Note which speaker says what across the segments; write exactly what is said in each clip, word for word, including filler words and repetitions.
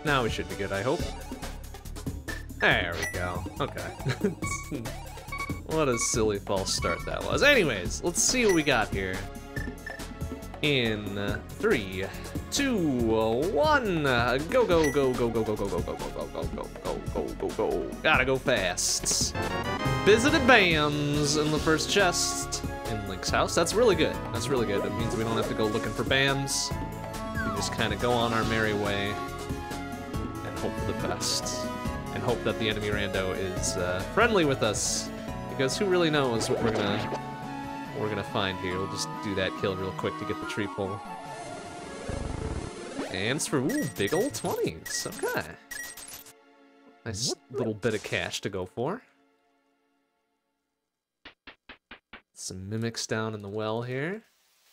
Speaker 1: Now we should be good, I hope. There we go. Okay. What a silly false start that was. Anyways, let's see what we got here. In uh, three, two, one, uh, go, go, go, go, go, go, go, go, go, go, go, go, go, go, go, go, go. Gotta go fast. Visited BAMs in the first chest in Link's house. That's really good. That's really good. It means we don't have to go looking for BAMs. We just kind of go on our merry way and hope for the best. And hope that the enemy rando is uh, friendly with us. Because who really knows what we're gonna what we're gonna find here. We'll just do that kill real quick to get the tree pull. And it's for ooh, big old twenties. Okay. Nice little bit of cash to go for. Some mimics down in the well here.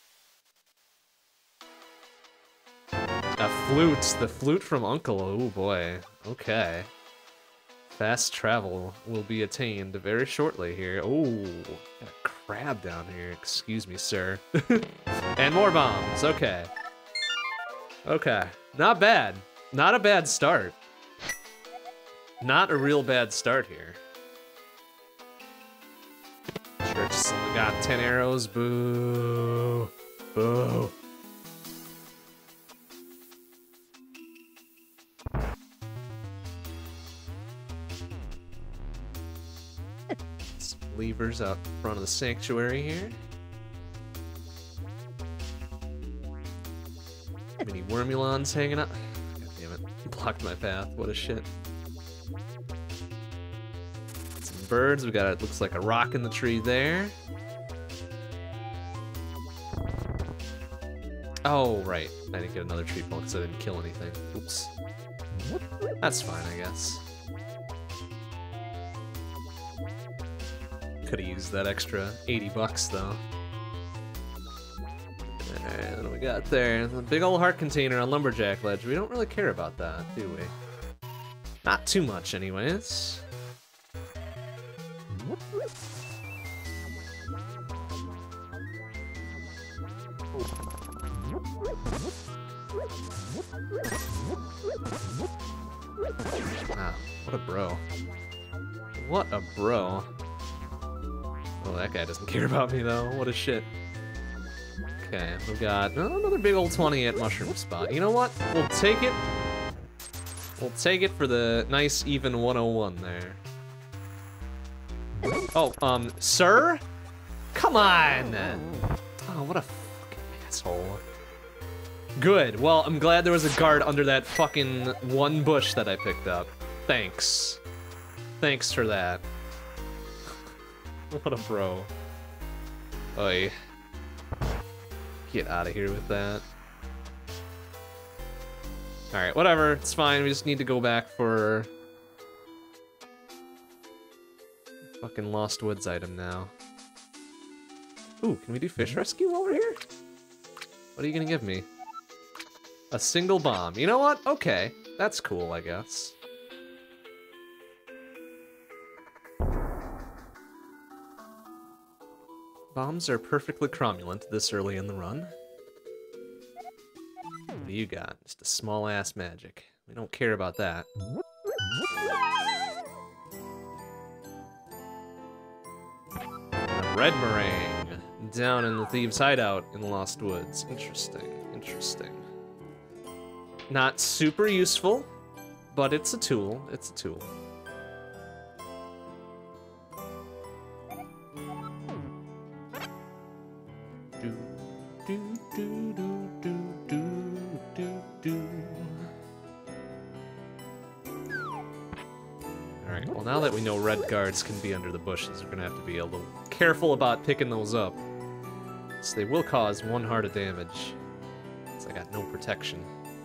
Speaker 1: A flute, the flute from Uncle. Oh boy. Okay. Fast travel will be attained very shortly here. Oh, got a crab down here. Excuse me, sir. And more bombs. Okay. Okay. Not bad. Not a bad start. Not a real bad start here. Church only got ten arrows. Boo. Boo. Levers out front of the sanctuary here. Mini Wormulons hanging up. God damn it. Blocked my path. What a shit. Some birds. We got, it looks like a rock in the tree there. Oh, right. I didn't get another tree pull because I didn't kill anything. Oops. That's fine, I guess. Could have used that extra eighty bucks though. Alright, what do we got there? The big old heart container on Lumberjack Ledge. We don't really care about that, do we? Not too much, anyways. Wow, what a bro. What a bro. Oh, that guy doesn't care about me, though. What a shit. Okay, we've got oh, another big old twenty at Mushroom Spot. You know what? We'll take it. We'll take it for the nice, even one oh one there. Oh, um, sir? Come on! Oh, what a fucking asshole. Good. Well, I'm glad there was a guard under that fucking one bush that I picked up. Thanks. Thanks for that. What a bro. Oy. Get out of here with that. Alright, whatever. It's fine. We just need to go back for... fucking Lost Woods item now. Ooh, can we do fish rescue while we're here? What are you gonna give me? A single bomb. You know what? Okay. That's cool, I guess. Bombs are perfectly cromulent this early in the run. What do you got? Just a small-ass magic. We don't care about that. A red meringue down in the Thieves' Hideout in the Lost Woods. Interesting, interesting. Not super useful, but it's a tool. It's a tool. Do, do, do, do, do, do, do, do. Alright, well now that we know red guards can be under the bushes, we're gonna have to be a little careful about picking those up. So they will cause one heart of damage. So I got no protection.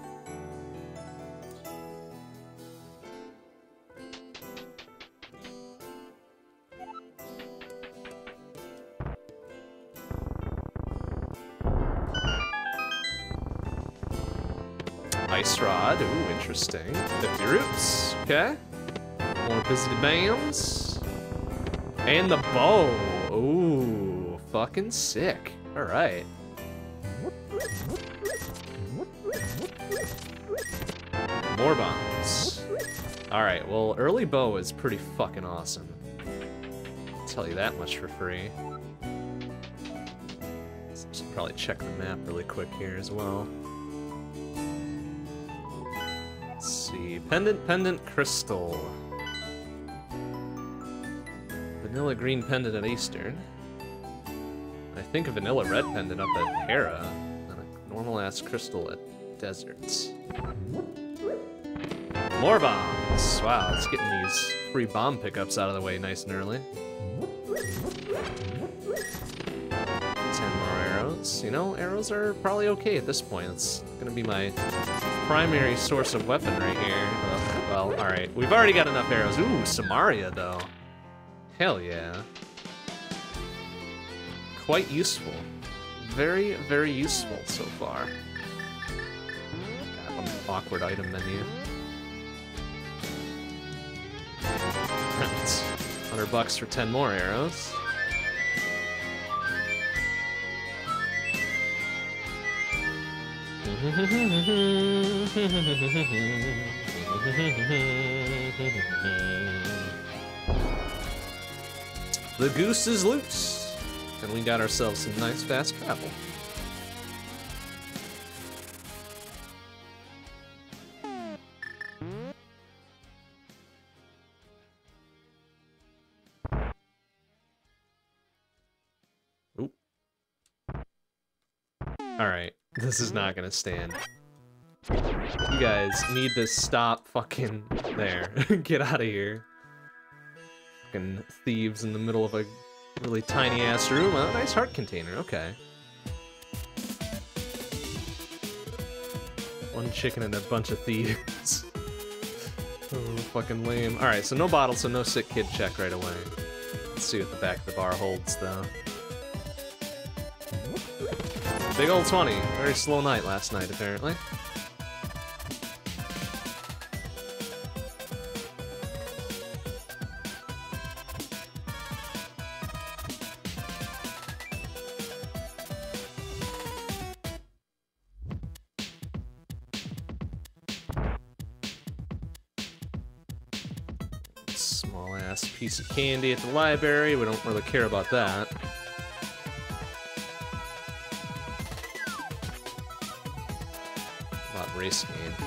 Speaker 1: Ice Rod, ooh, interesting. fifty roots, okay. More visited BAMs. And the bow, ooh, fucking sick. All right. More bombs. Alright, well, early bow is pretty fucking awesome. I'll tell you that much for free. Should probably check the map really quick here as well. Let's see. Pendant, pendant, crystal. Vanilla green pendant at Eastern. I think a vanilla red pendant up at Hera. And a normal ass crystal at Deserts. More bombs! Wow, it's getting these free bomb pickups out of the way nice and early. ten more arrows. You know, arrows are probably okay at this point. It's gonna be my primary source of weaponry here. Uh, well, alright. We've already got enough arrows. Ooh, Samaria, though. Hell yeah. Quite useful. Very, very useful so far. Got an awkward item menu. one hundred bucks for ten more arrows. The goose is loose, and we got ourselves some nice fast travel. Oop. Alright, this is not gonna stand. You guys need to stop fucking there. Get out of here. Fucking thieves in the middle of a really tiny ass room. Oh, nice heart container, okay. One chicken and a bunch of thieves. Oh, fucking lame. Alright, so no bottle, so no sick kid check right away. Let's see what the back of the bar holds, though. Big old twenty. Very slow night last night, apparently. Small ass piece of candy at the library. We don't really care about that. Race game.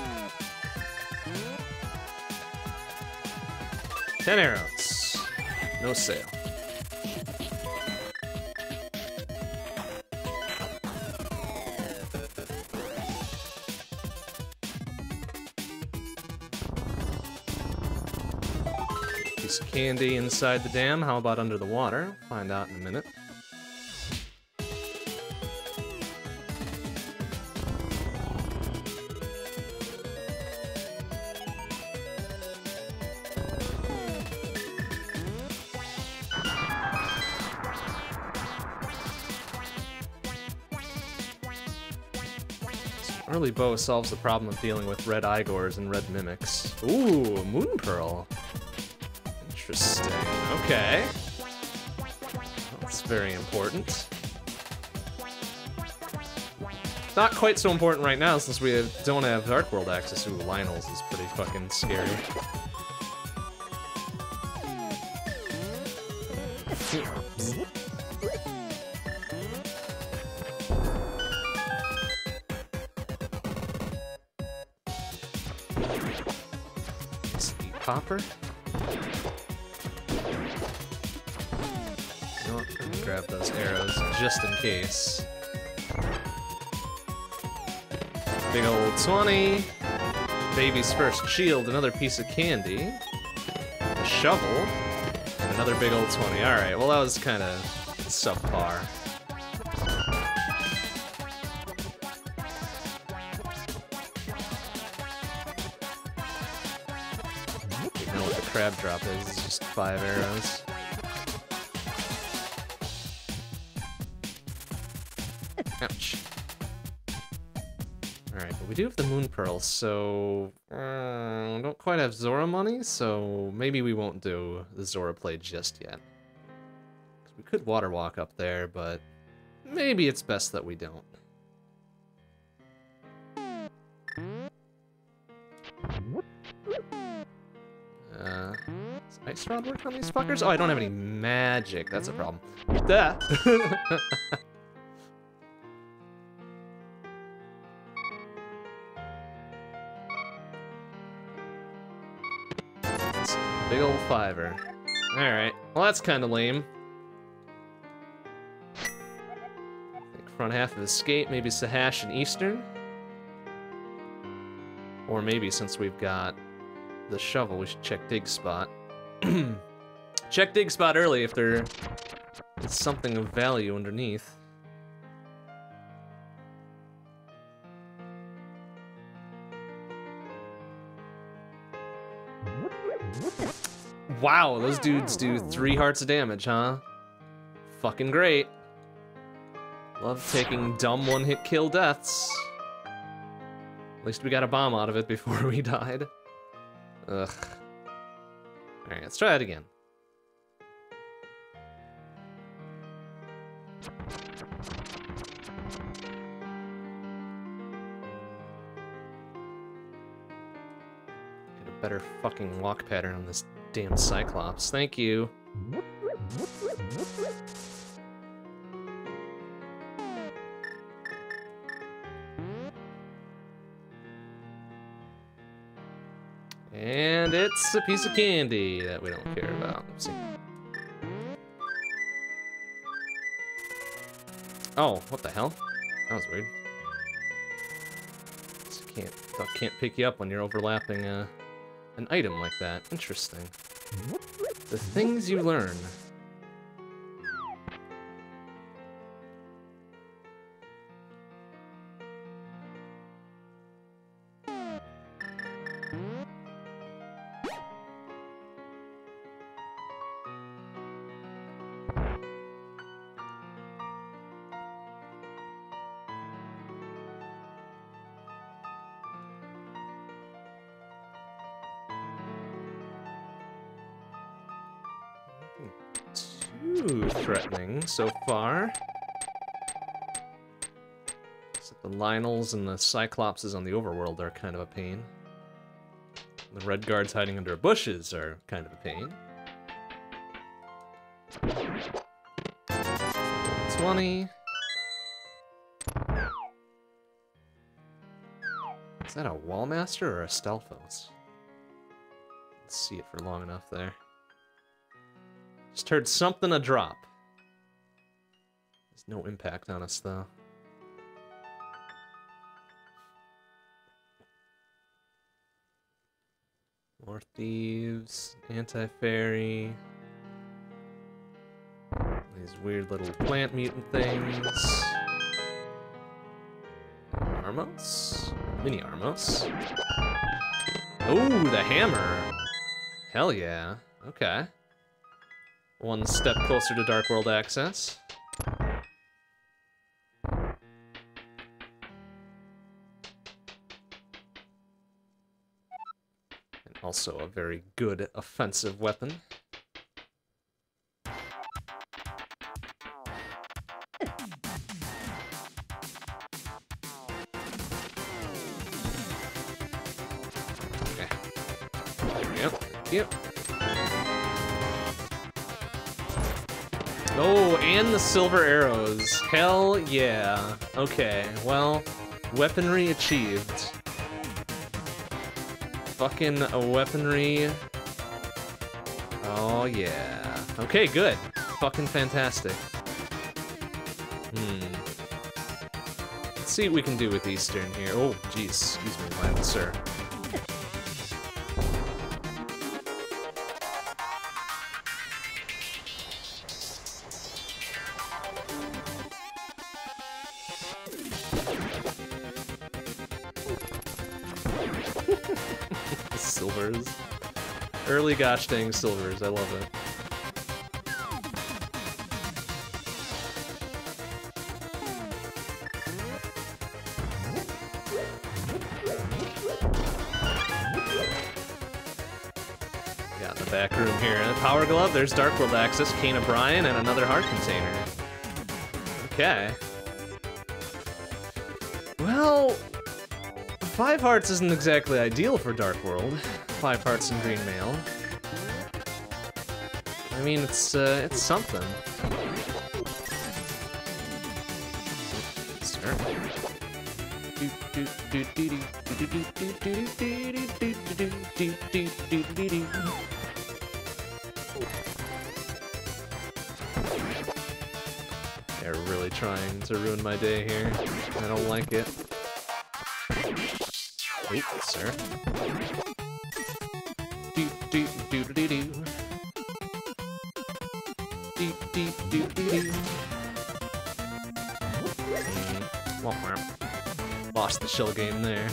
Speaker 1: Ten arrows. No sale. Piece of candy inside the dam. How about under the water? Find out in a minute. Early bow solves the problem of dealing with red Igors and red mimics. Ooh, moon pearl. Interesting. Okay. That's very important. Not quite so important right now since we have, don't have Dark World access. Ooh, Lionel's is pretty fucking scary. Popper? You know what? I'm gonna grab those arrows just in case. Big old twenty. Baby's first shield, another piece of candy. A shovel. And another big old twenty. Alright, well that was kind of subpar. Crab drop is, it's just five arrows. Ouch. Alright, but we do have the moon pearls, so uh, don't quite have Zora money, so maybe we won't do the Zora play just yet. We could water walk up there, but maybe it's best that we don't. Ice Rod work on these fuckers? Oh, I don't have any magic. That's a problem. Duh. Big old fiver. Alright, well that's kind of lame. I think front half of Escape, maybe Sahash and Eastern. Or maybe since we've got the shovel, we should check Dig Spot. Check Dig Spot early if there is something of value underneath. Wow, those dudes do three hearts of damage, huh? Fucking great. Love taking dumb one-hit kill deaths. At least we got a bomb out of it before we died. Ugh. Alright, let's try it again. Get a better fucking walk pattern on this damn Cyclops. Thank you. And it's a piece of candy that we don't care about. Let's see. Oh, what the hell? That was weird. Just can't, can't pick you up when you're overlapping uh, an item like that. Interesting. The things you learn. Too threatening so far. Except the Lionels and the Cyclopses on the overworld are kind of a pain. The red guards hiding under bushes are kind of a pain. twenty. Is that a Wallmaster or a Stelphos? Let's see it for long enough there. Just heard something a drop. There's no impact on us, though. More thieves, anti-fairy. These weird little plant mutant things. Armos? Mini Armos. Oh, the hammer! Hell yeah. Okay. One step closer to Dark World access. And also a very good offensive weapon. Okay. Yep, yep. Oh, and the silver arrows. Hell yeah. Okay, well, weaponry achieved. Fucking a weaponry. Oh yeah. Okay, good. Fucking fantastic. Hmm. Let's see what we can do with Eastern here. Oh, jeez. Excuse me, my sir. Silvers. Early gosh dang silvers, I love it. Got in the back room here. The Power Glove, there's Dark World access, Cane of Brian, and another heart container. Okay. Well, five hearts isn't exactly ideal for Dark World. Five hearts in green mail. I mean, it's, uh, it's something. Sir. They're really trying to ruin my day here. I don't like it. Wait, sir. Do do do do do do. Do do do do do. Lost the shell game there.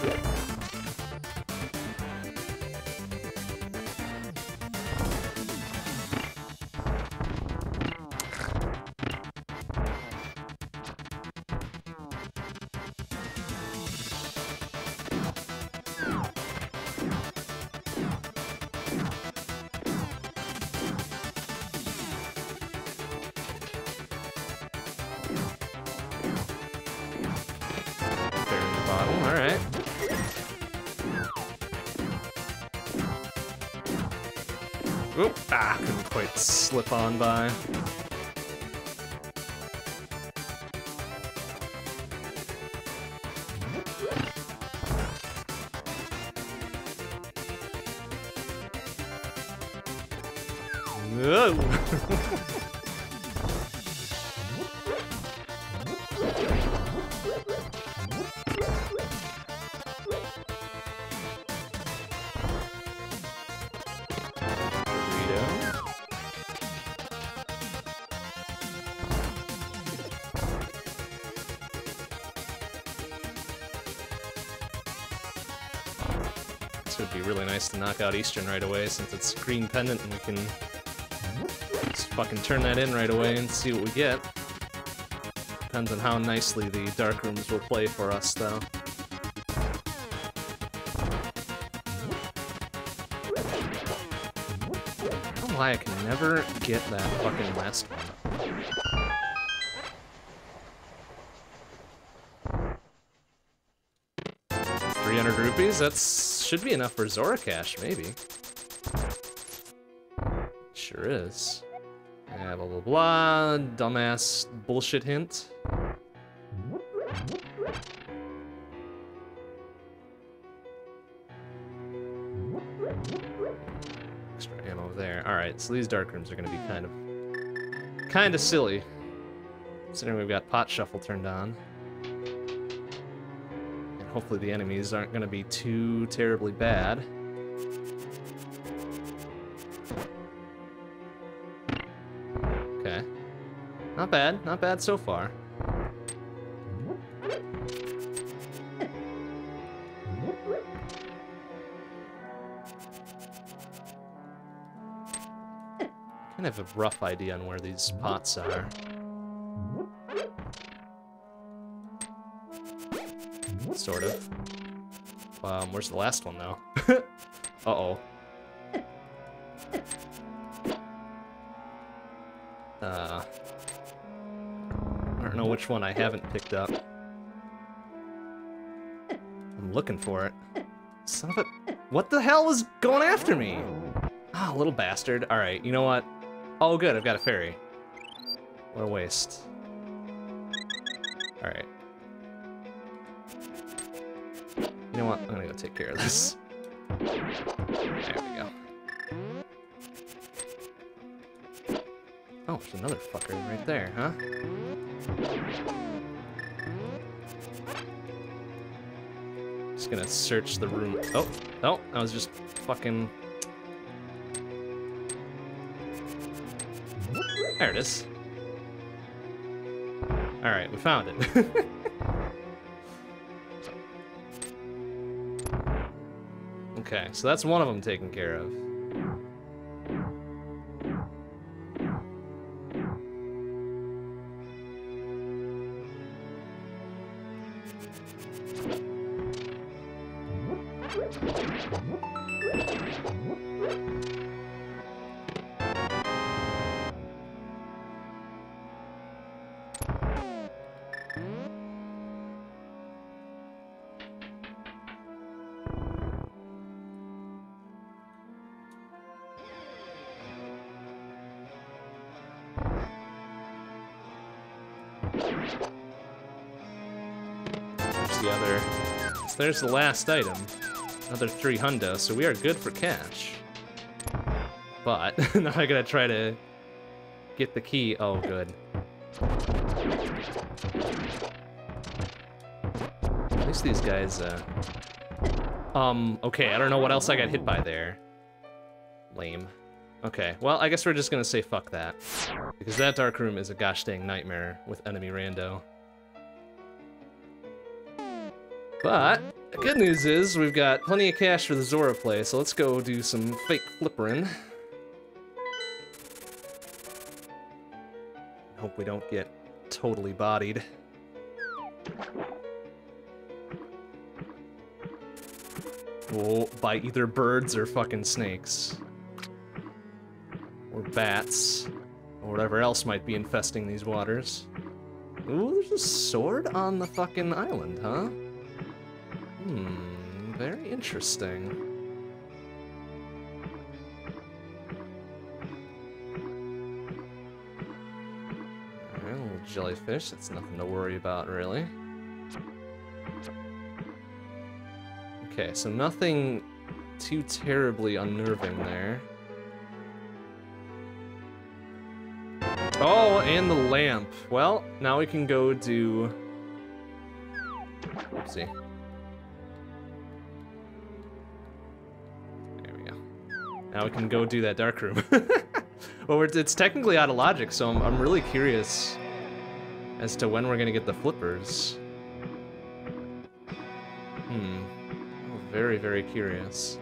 Speaker 1: Oop, ah, couldn't quite slip on by. No. Would be really nice to knock out Eastern right away since it's green pendant and we can just fucking turn that in right away and see what we get. Depends on how nicely the dark rooms will play for us though. I don't know why I can never get that fucking last one. three hundred rupees? That's should be enough for Zora Cash, maybe. Sure is. Yeah, blah blah blah. Dumbass bullshit hint. Extra ammo there. Alright, so these dark rooms are gonna be kind of kind of silly. Considering we've got Pot Shuffle turned on. Hopefully the enemies aren't going to be too terribly bad. Okay. Not bad. Not bad so far. Kind of have a rough idea on where these pots are. Sort of. Um, where's the last one, though? Uh-oh. Uh... I don't know which one I haven't picked up. I'm looking for it. Son of a... What the hell was going after me? Ah, oh, little bastard. Alright, you know what? Oh, good, I've got a fairy. What a waste. Alright. You know what? I'm gonna go take care of this. There we go. Oh, there's another fucker right there, huh? Just gonna search the room. Oh, oh, I was just fucking... There it is. Alright, we found it. Okay, so that's one of them taken care of. There's the other. So there's the last item. Another three hundo, so we are good for cash. But now I gotta try to get the key. Oh, good. At least these guys, uh... Um, okay, I don't know what else I got hit by there. Lame. Okay, well, I guess we're just gonna say fuck that. Because that dark room is a gosh dang nightmare with enemy rando. But, the good news is, we've got plenty of cash for the Zora play, so let's go do some fake flippering. Hope we don't get totally bodied. Oh, by either birds or fucking snakes. Or bats. Or whatever else might be infesting these waters. Ooh, there's a sword on the fucking island, huh? Hmm, very interesting. Alright, a little jellyfish, that's nothing to worry about, really. Okay, so nothing too terribly unnerving there. Oh, and the lamp. Well, now we can go do... Oopsie. There we go. Now we can go do that dark room. Well, we're, it's technically out of logic, so I'm, I'm really curious as to when we're gonna get the flippers. Hmm. Very, very curious.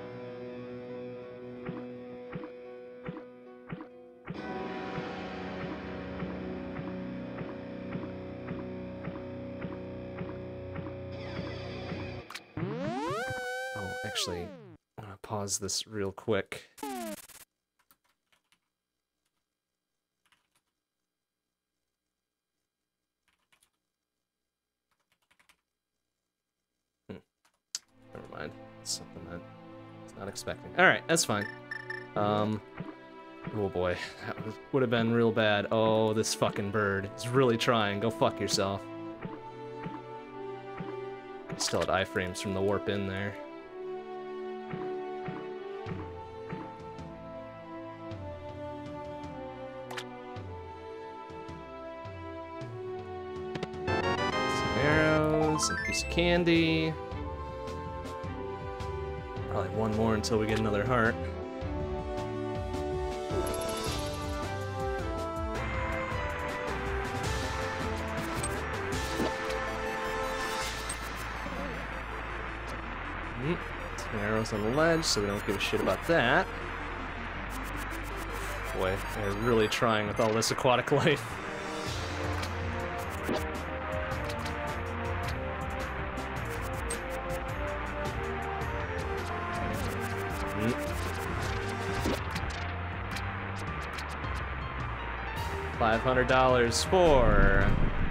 Speaker 1: Oh, actually, I'm gonna pause this real quick. Never mind. It's something that I was not expecting. Alright, that's fine. Um, oh boy. That would have been real bad. Oh, this fucking bird is really trying. Go fuck yourself. Still had iframes from the warp in there. Some arrows, some piece of candy. Probably one more until we get another heart. Mm, some arrows on the ledge, so we don't give a shit about that. Boy, they're really trying with all this aquatic life. five hundred dollars for...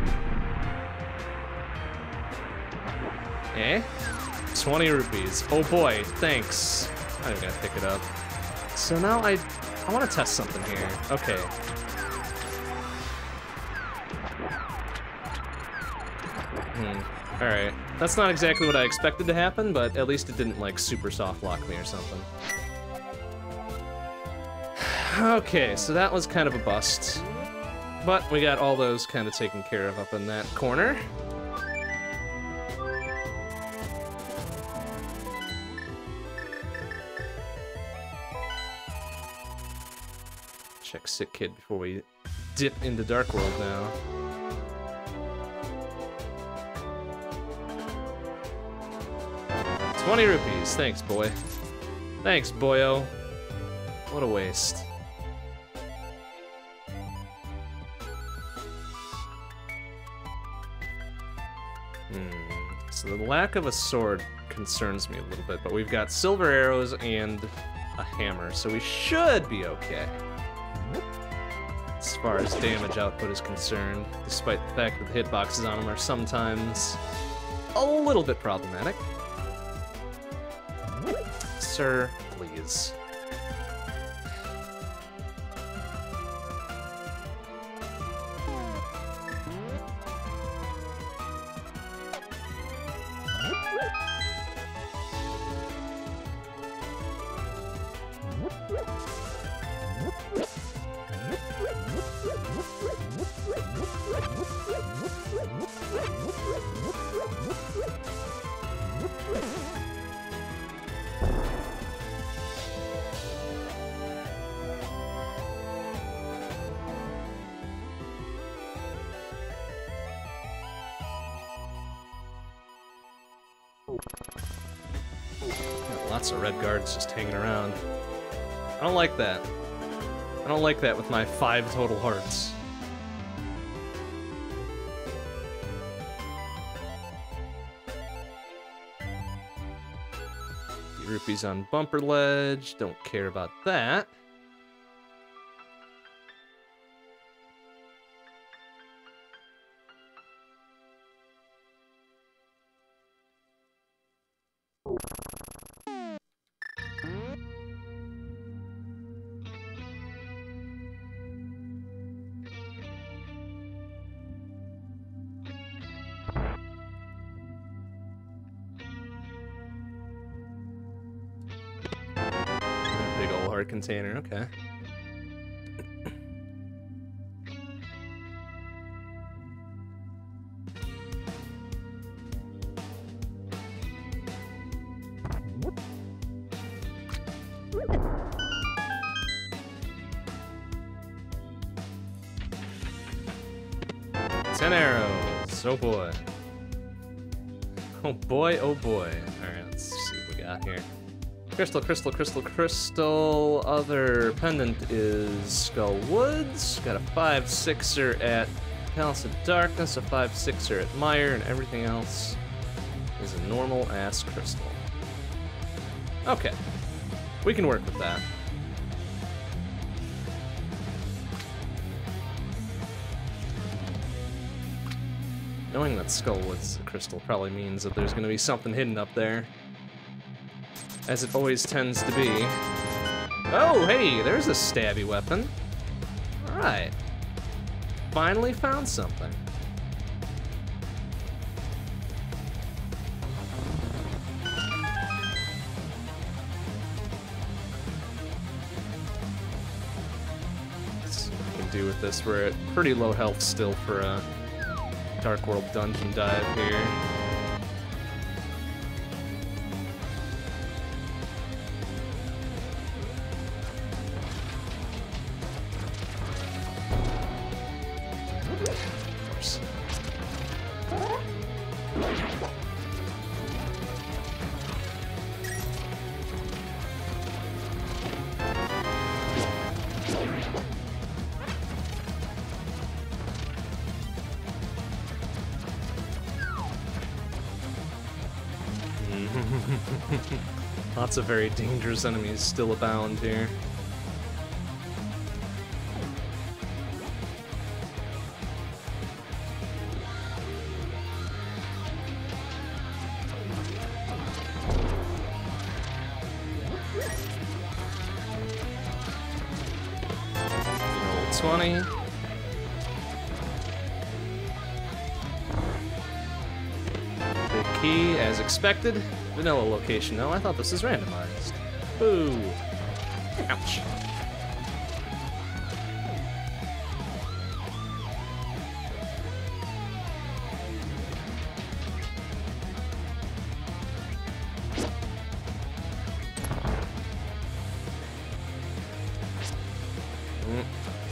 Speaker 1: Eh? twenty rupees. Oh boy, thanks. I'm not even gonna pick it up. So now I... I want to test something here. Okay. Hmm. Alright. That's not exactly what I expected to happen, but at least it didn't, like, super soft lock me or something. Okay, so that was kind of a bust. But we got all those kind of taken care of up in that corner. Check Sick Kid before we dip into Dark World now. twenty rupees, thanks boy. Thanks boyo. What a waste. So the lack of a sword concerns me a little bit, but we've got silver arrows and a hammer, so we should be okay. As far as damage output is concerned, despite the fact that the hitboxes on them are sometimes a little bit problematic. Sir, please. Lots of red guards just hanging around. I don't like that. I don't like that with my five total hearts. Rupees on Bumper Ledge. Don't care about that. Container, okay. Ten arrows, oh boy. Oh boy, oh boy. Alright, let's see what we got here. Crystal, crystal, crystal, crystal. Other pendant is Skull Woods. Got a five sixer at Palace of Darkness, a five sixer at Mire, and everything else is a normal ass crystal. Okay, we can work with that. Knowing that Skull Woods is a crystal probably means that there's going to be something hidden up there. As it always tends to be. Oh, hey, there's a stabby weapon. Alright. Finally found something. Let's see what we can do with this. We're at pretty low health still for a Dark World dungeon dive here. Lots of very dangerous enemies still abound here. Roll twenty. Big key, as expected. Vanilla location. No, I thought this was randomized. Boo! Ouch. Mm.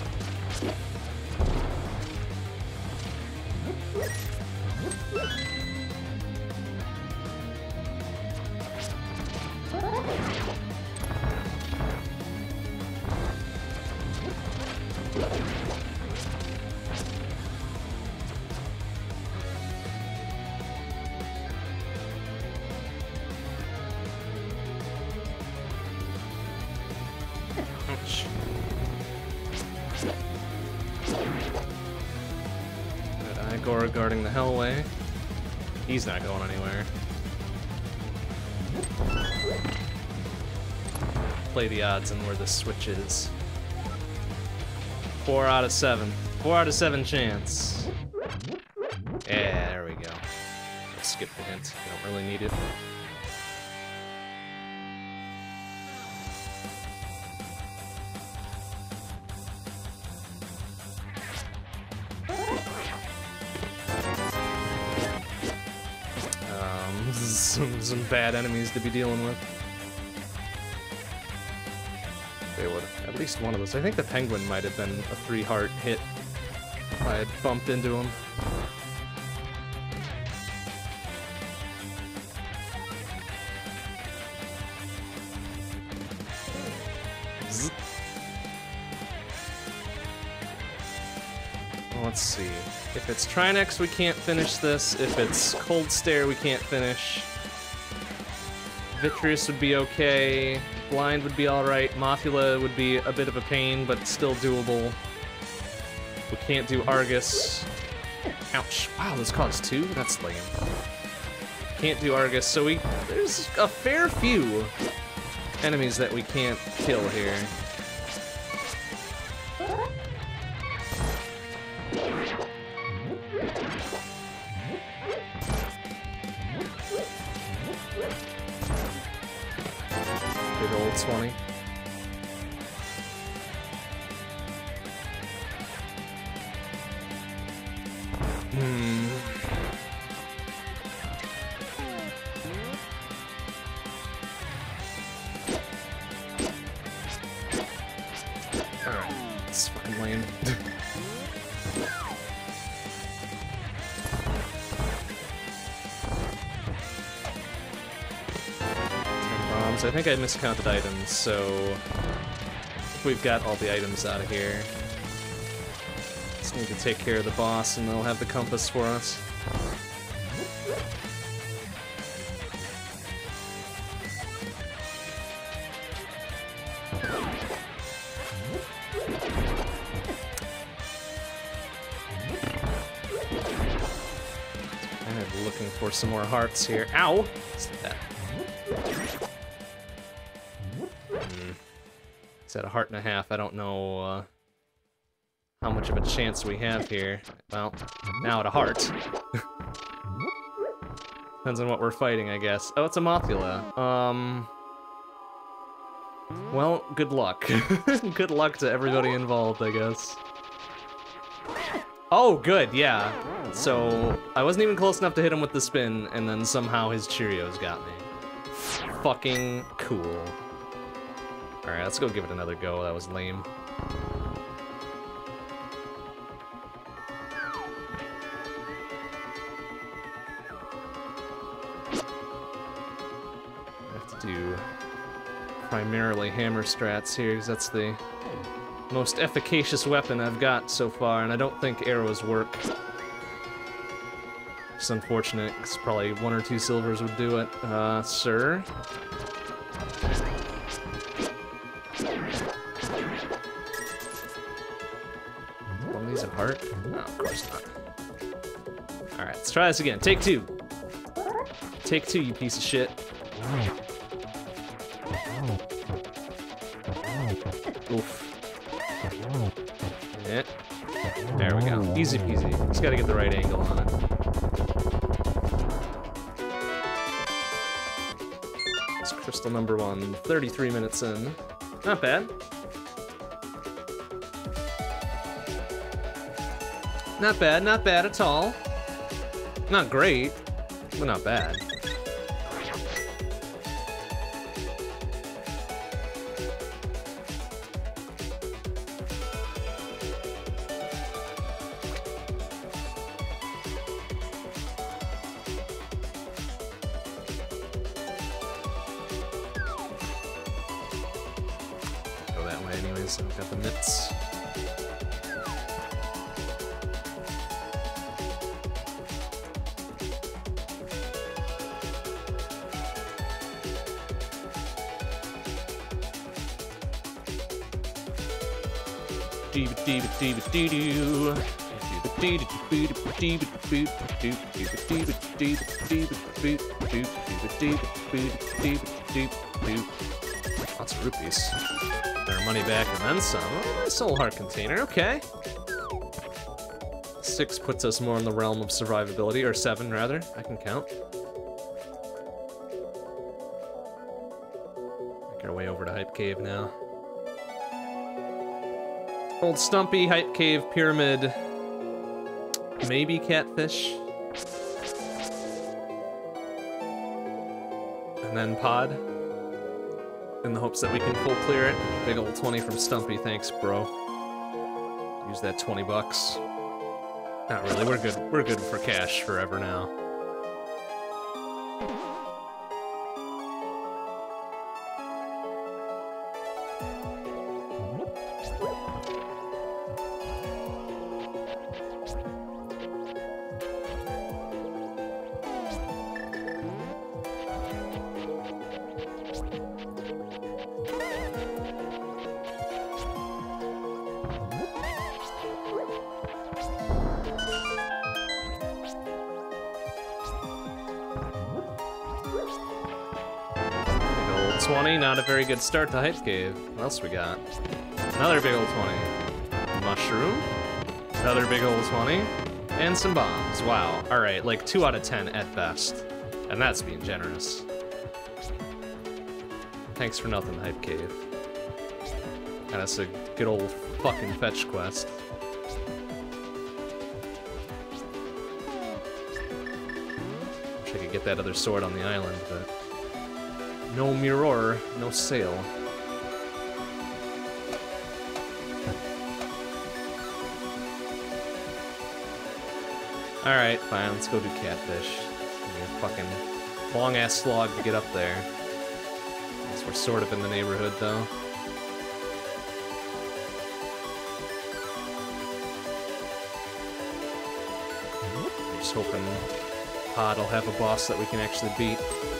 Speaker 1: Ouch. Red Igor guarding the Hellway. He's not going anywhere. Play the odds on where the switch is. Four out of seven. Four out of seven chance. Yeah, there we go. Let's skip the hint. We don't really need it. Um, some, some bad enemies to be dealing with. They would at least one of those. I think the penguin might have been a three heart hit if I had bumped into him. Well, let's see. If it's Trinex, we can't finish this. If it's Cold Stare, we can't finish. Vitreous would be okay. Blind would be alright. Mothula would be a bit of a pain, but still doable. We can't do Argus. Ouch. Wow, this caused two? That's lame. Can't do Argus, so we... There's a fair few enemies that we can't kill here. Big old twenty. Hmm. Alright, it's fucking lame. Bombs. I think I miscounted items, so we've got all the items out of here. Just need to take care of the boss and they'll have the compass for us. Kind of looking for some more hearts here. Ow! What's that? Hmm. It's at a heart and a half. I don't know uh, how much of a chance we have here. Well, now at a heart. Depends on what we're fighting, I guess. Oh, it's a Mothula. Um. Well, good luck. Good luck to everybody involved, I guess. Oh, good, yeah. So, I wasn't even close enough to hit him with the spin, and then somehow his Cheerios got me. Fucking cool. Alright, let's go give it another go. That was lame. I have to do primarily hammer strats here, because that's the most efficacious weapon I've got so far, and I don't think arrows work. It's unfortunate, because probably one or two silvers would do it. Uh, sir? One of these a heart? No, of course not. Alright, let's try this again. Take two. Take two, you piece of shit. Oof. Yeah. There we go. Easy peasy. Just gotta get the right angle on it. It's crystal number one. thirty-three minutes in. Not bad. Not bad, not bad at all. Not great, but not bad. Go that way anyways, I've got the mitts. Lots of rupees. Our money back and then some. Oh, soul heart container, okay. Six puts us more in the realm of survivability, or seven rather. I can count. Make our way over to Hype Cave now. Old Stumpy, Hype Cave, Pyramid, maybe Catfish. And then Pod. In the hopes that we can full clear it. Big old twenty from Stumpy, thanks bro. Use that twenty bucks. Not really, we're good. We're good for cash forever now. twenty, not a very good start to Hype Cave. What else we got? Another big ol' twenty. Mushroom. Another big ol' twenty. And some bombs. Wow. Alright, like two out of ten at best. And that's being generous. Thanks for nothing, Hype Cave. And that's a good old fucking fetch quest. Wish I could get that other sword on the island, but... no mirror, no sail. Alright, fine, let's go do Catfish. Give me a fucking long-ass slog to get up there. Guess we're sort of in the neighborhood, though. I'm just hoping Pod will have a boss that we can actually beat.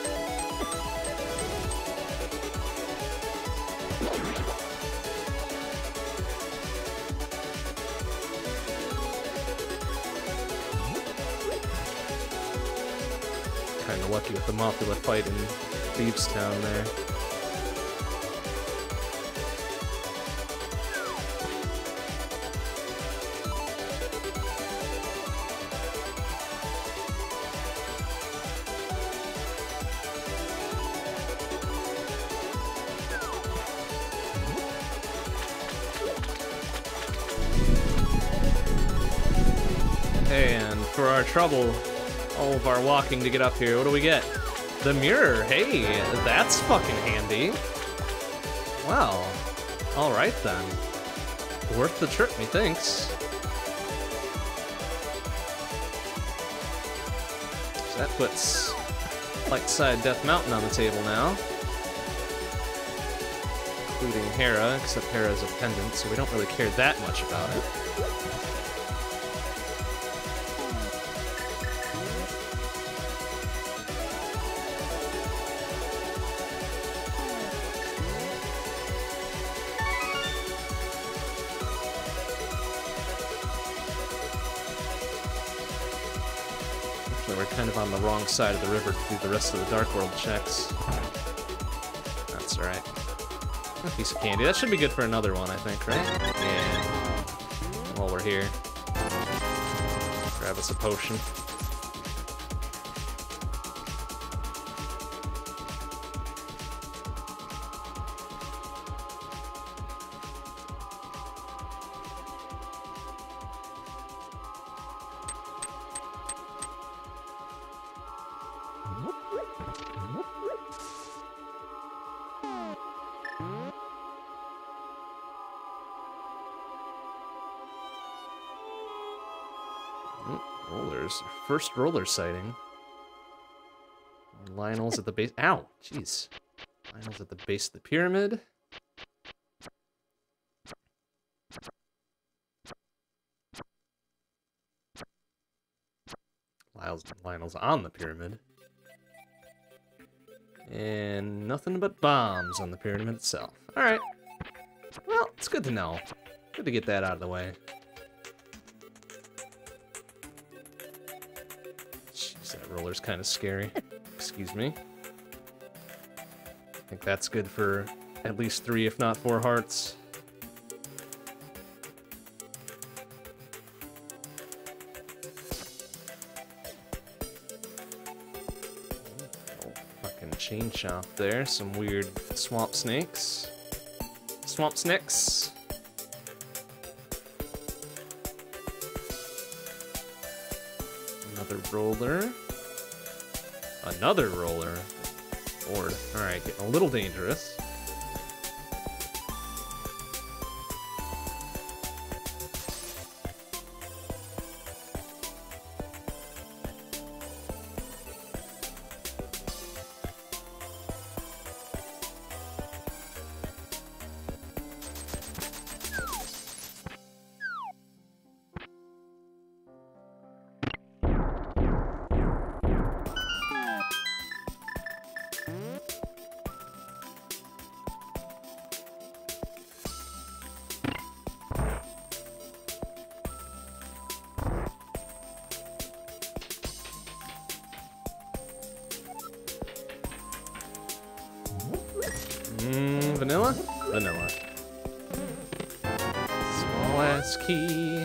Speaker 1: Kinda lucky with the Mothula fight in Thieves Town there. And for our trouble, all of our walking to get up here, what do we get? The mirror, hey, that's fucking handy. Wow, alright then. Worth the trip, methinks. So that puts Light-Side Death Mountain on the table now. Including Hera, except Hera's a pendant, so we don't really care that much about it. Kind of on the wrong side of the river to do the rest of the Dark World checks. That's alright. A piece of candy. That should be good for another one, I think, right? Yeah. While we're here. Grab us a potion. Rollers. First roller sighting. Lionel's at the base. Ow! Jeez. Lionel's at the base of the pyramid. Lionel's, Lionel's on the pyramid. And nothing but bombs on the pyramid itself. Alright. Well, it's good to know. Good to get that out of the way. Jeez, that roller's kind of scary. Excuse me. I think that's good for at least three, if not four hearts. Chain chomp there, some weird swamp snakes. Swamp snakes. Another roller. Another roller. Lord. Alright, getting a little dangerous. Vanilla? Vanilla. Small ass key.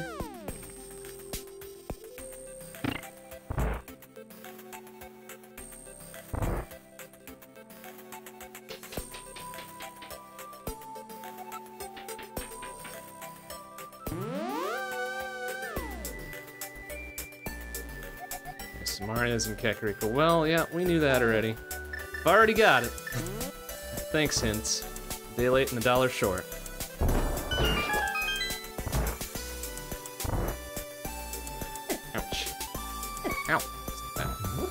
Speaker 1: Maria's and Kakariko. Well, yeah, we knew that already. I've already got it. Thanks, hints. A day late and a dollar short. Ouch. Ow. Ow.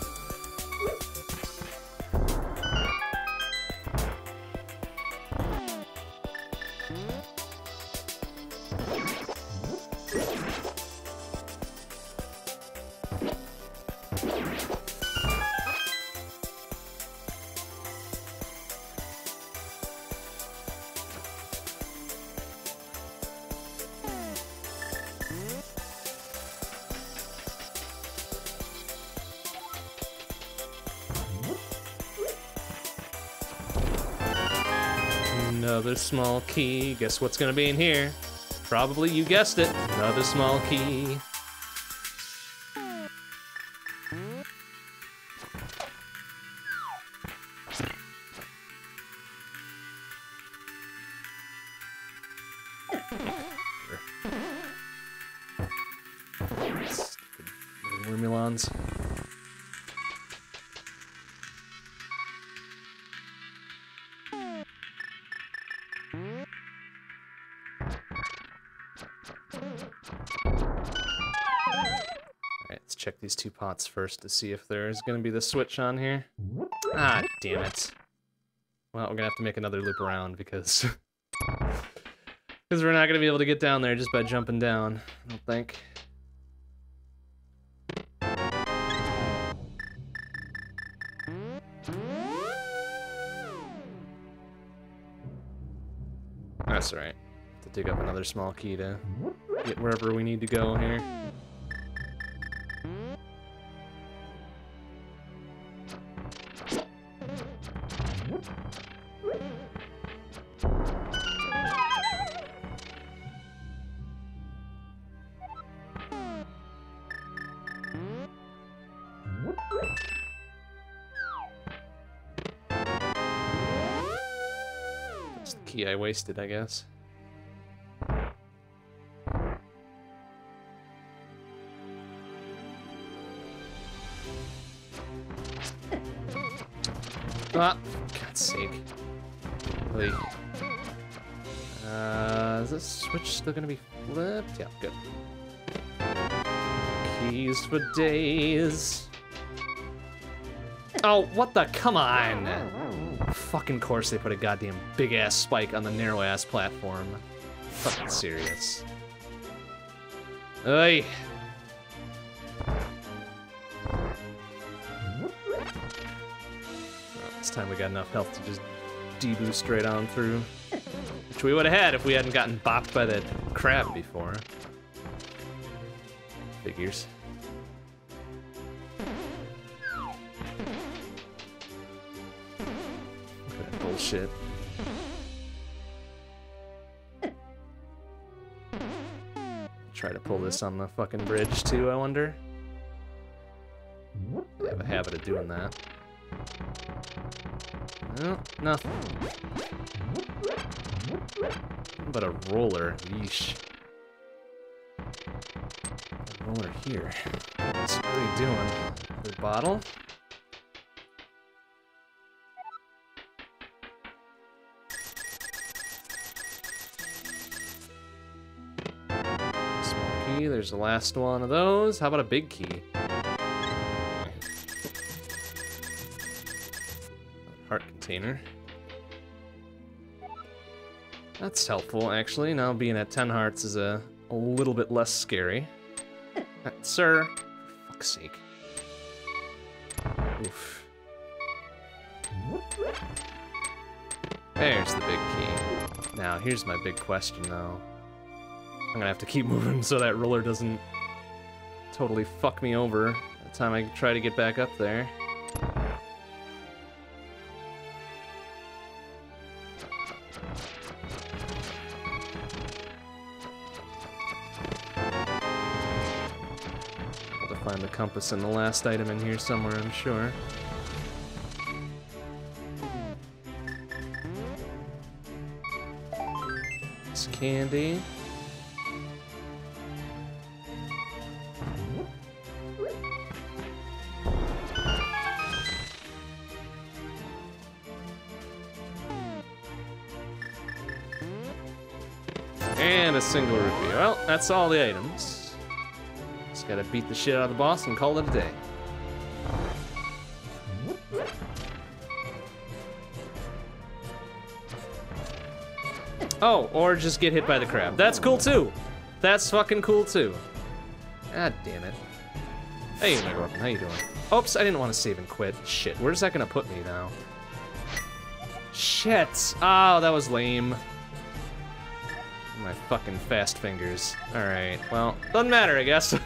Speaker 1: Another small key. Guess what's gonna be in here? Probably, you guessed it. Another small key. Wormulons. Check these two pots first to see if there's gonna be the switch on here. Ah, damn it. Well, we're gonna have to make another loop around because... because we're not gonna be able to get down there just by jumping down, I don't think. That's alright. Have to dig up another small key to get wherever we need to go here. That's the key I wasted, I guess. Ah, for God's sake. Really. Uh, is this switch still gonna be flipped? Yeah, good. Keys for days. Oh, what the? Come on! Fucking course they put a goddamn big ass spike on the narrow ass platform. Fucking serious. Oi! This time we got enough health to just deboost straight on through. Which we would have had if we hadn't gotten bopped by that crab before. Figures. Okay, bullshit. Try to pull this on the fucking bridge too, I wonder? I have a habit of doing that. No, nothing. But a roller, yeesh. A roller here. What's it really doing? The bottle? Small key, there's the last one of those. How about a big key? Heart container. That's helpful, actually. Now being at ten hearts is a, a little bit less scary. Uh, sir, for fuck's sake. Oof. There's the big key. Now, here's my big question, though. I'm gonna have to keep moving so that roller doesn't totally fuck me over by the time I try to get back up there. Able to find the compass and the last item in here somewhere, I'm sure. It's candy. And a single rupee. Well, that's all the items. Just gotta beat the shit out of the boss and call it a day. Oh, or just get hit by the crab. That's cool too. That's fucking cool too. God damn it. Hey, Megawalker, how you doing? Oops, I didn't want to save and quit. Shit, where's that gonna put me now? Shit. Oh, that was lame. My fucking fast fingers. Alright, well, doesn't matter, I guess.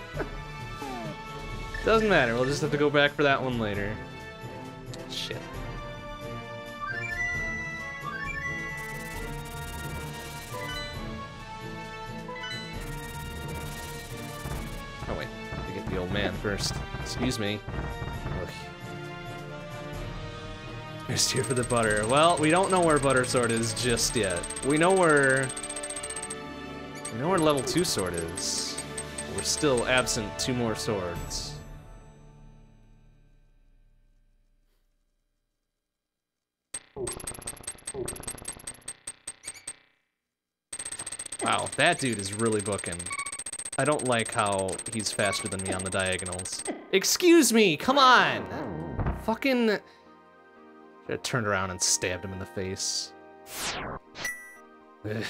Speaker 1: Doesn't matter, we'll just have to go back for that one later. Shit. Oh wait, I have to get the old man first. Excuse me. Ugh. Just here for the butter. Well, we don't know where Butter Sword is just yet. We know where... We know where level two sword is. We're still absent two more swords. Wow, that dude is really booking. I don't like how he's faster than me on the diagonals. Excuse me, come on! Fucking... Should have turned around and stabbed him in the face. Ugh.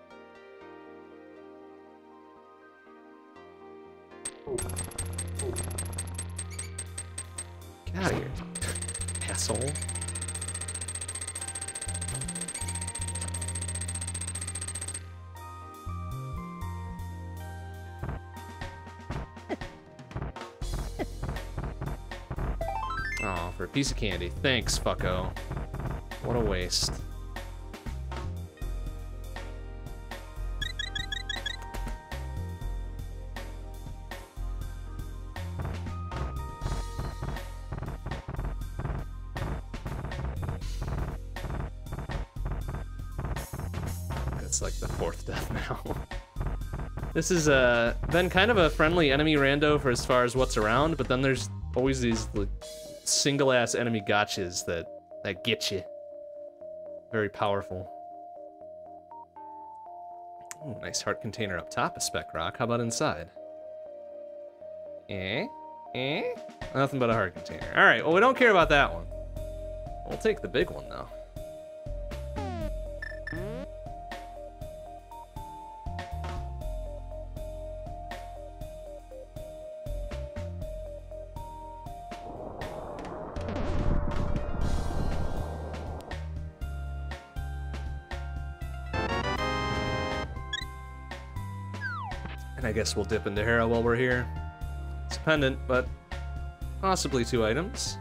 Speaker 1: Get out of here, asshole. Oh, for a piece of candy. Thanks, fucko. What a waste. Like the fourth death now. This has uh, been kind of a friendly enemy rando for as far as what's around, but then there's always these like, single-ass enemy gotchas that, that get you. Very powerful. Ooh, nice heart container up top, a spec rock. How about inside? Eh? Eh? Nothing but a heart container. Alright, well we don't care about that one. We'll take the big one though. I guess we'll dip into Hera while we're here. It's a pendant, but possibly two items.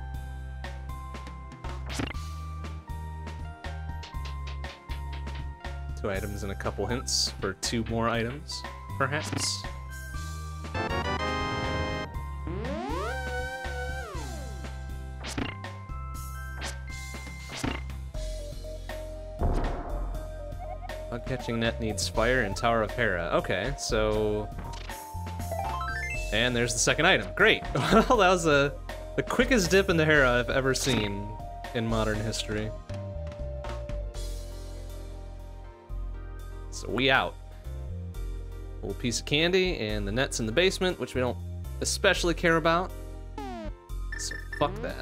Speaker 1: Two items and a couple hints for two more items, perhaps. Catching net needs fire and Tower of Hera. Okay, so... And there's the second item. Great! Well, that was a, the quickest dip into Hera I've ever seen in modern history. So we out. A little piece of candy and the net's in the basement, which we don't especially care about. So fuck that.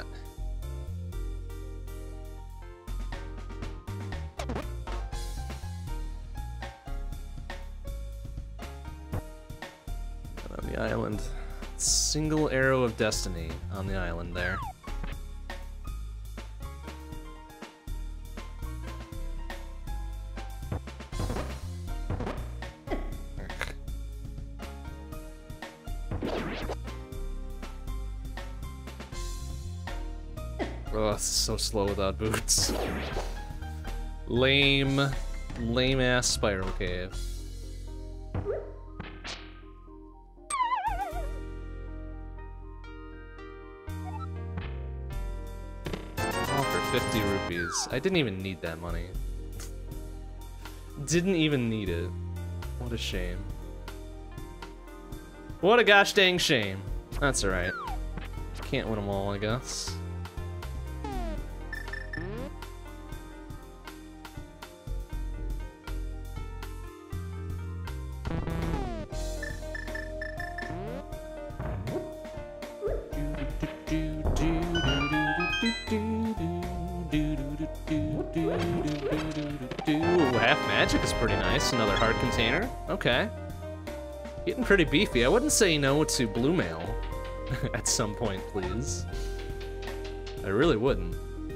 Speaker 1: Island. Single arrow of destiny on the island there. Oh, it's so slow without boots. Lame, lame ass spiral cave. All for fifty rupees. I didn't even need that money. Didn't even need it. What a shame. What a gosh dang shame. That's alright. Can't win them all, I guess. Ooh, half magic is pretty nice. Another heart container. Okay. Getting pretty beefy. I wouldn't say no to blue mail at some point, please. I really wouldn't.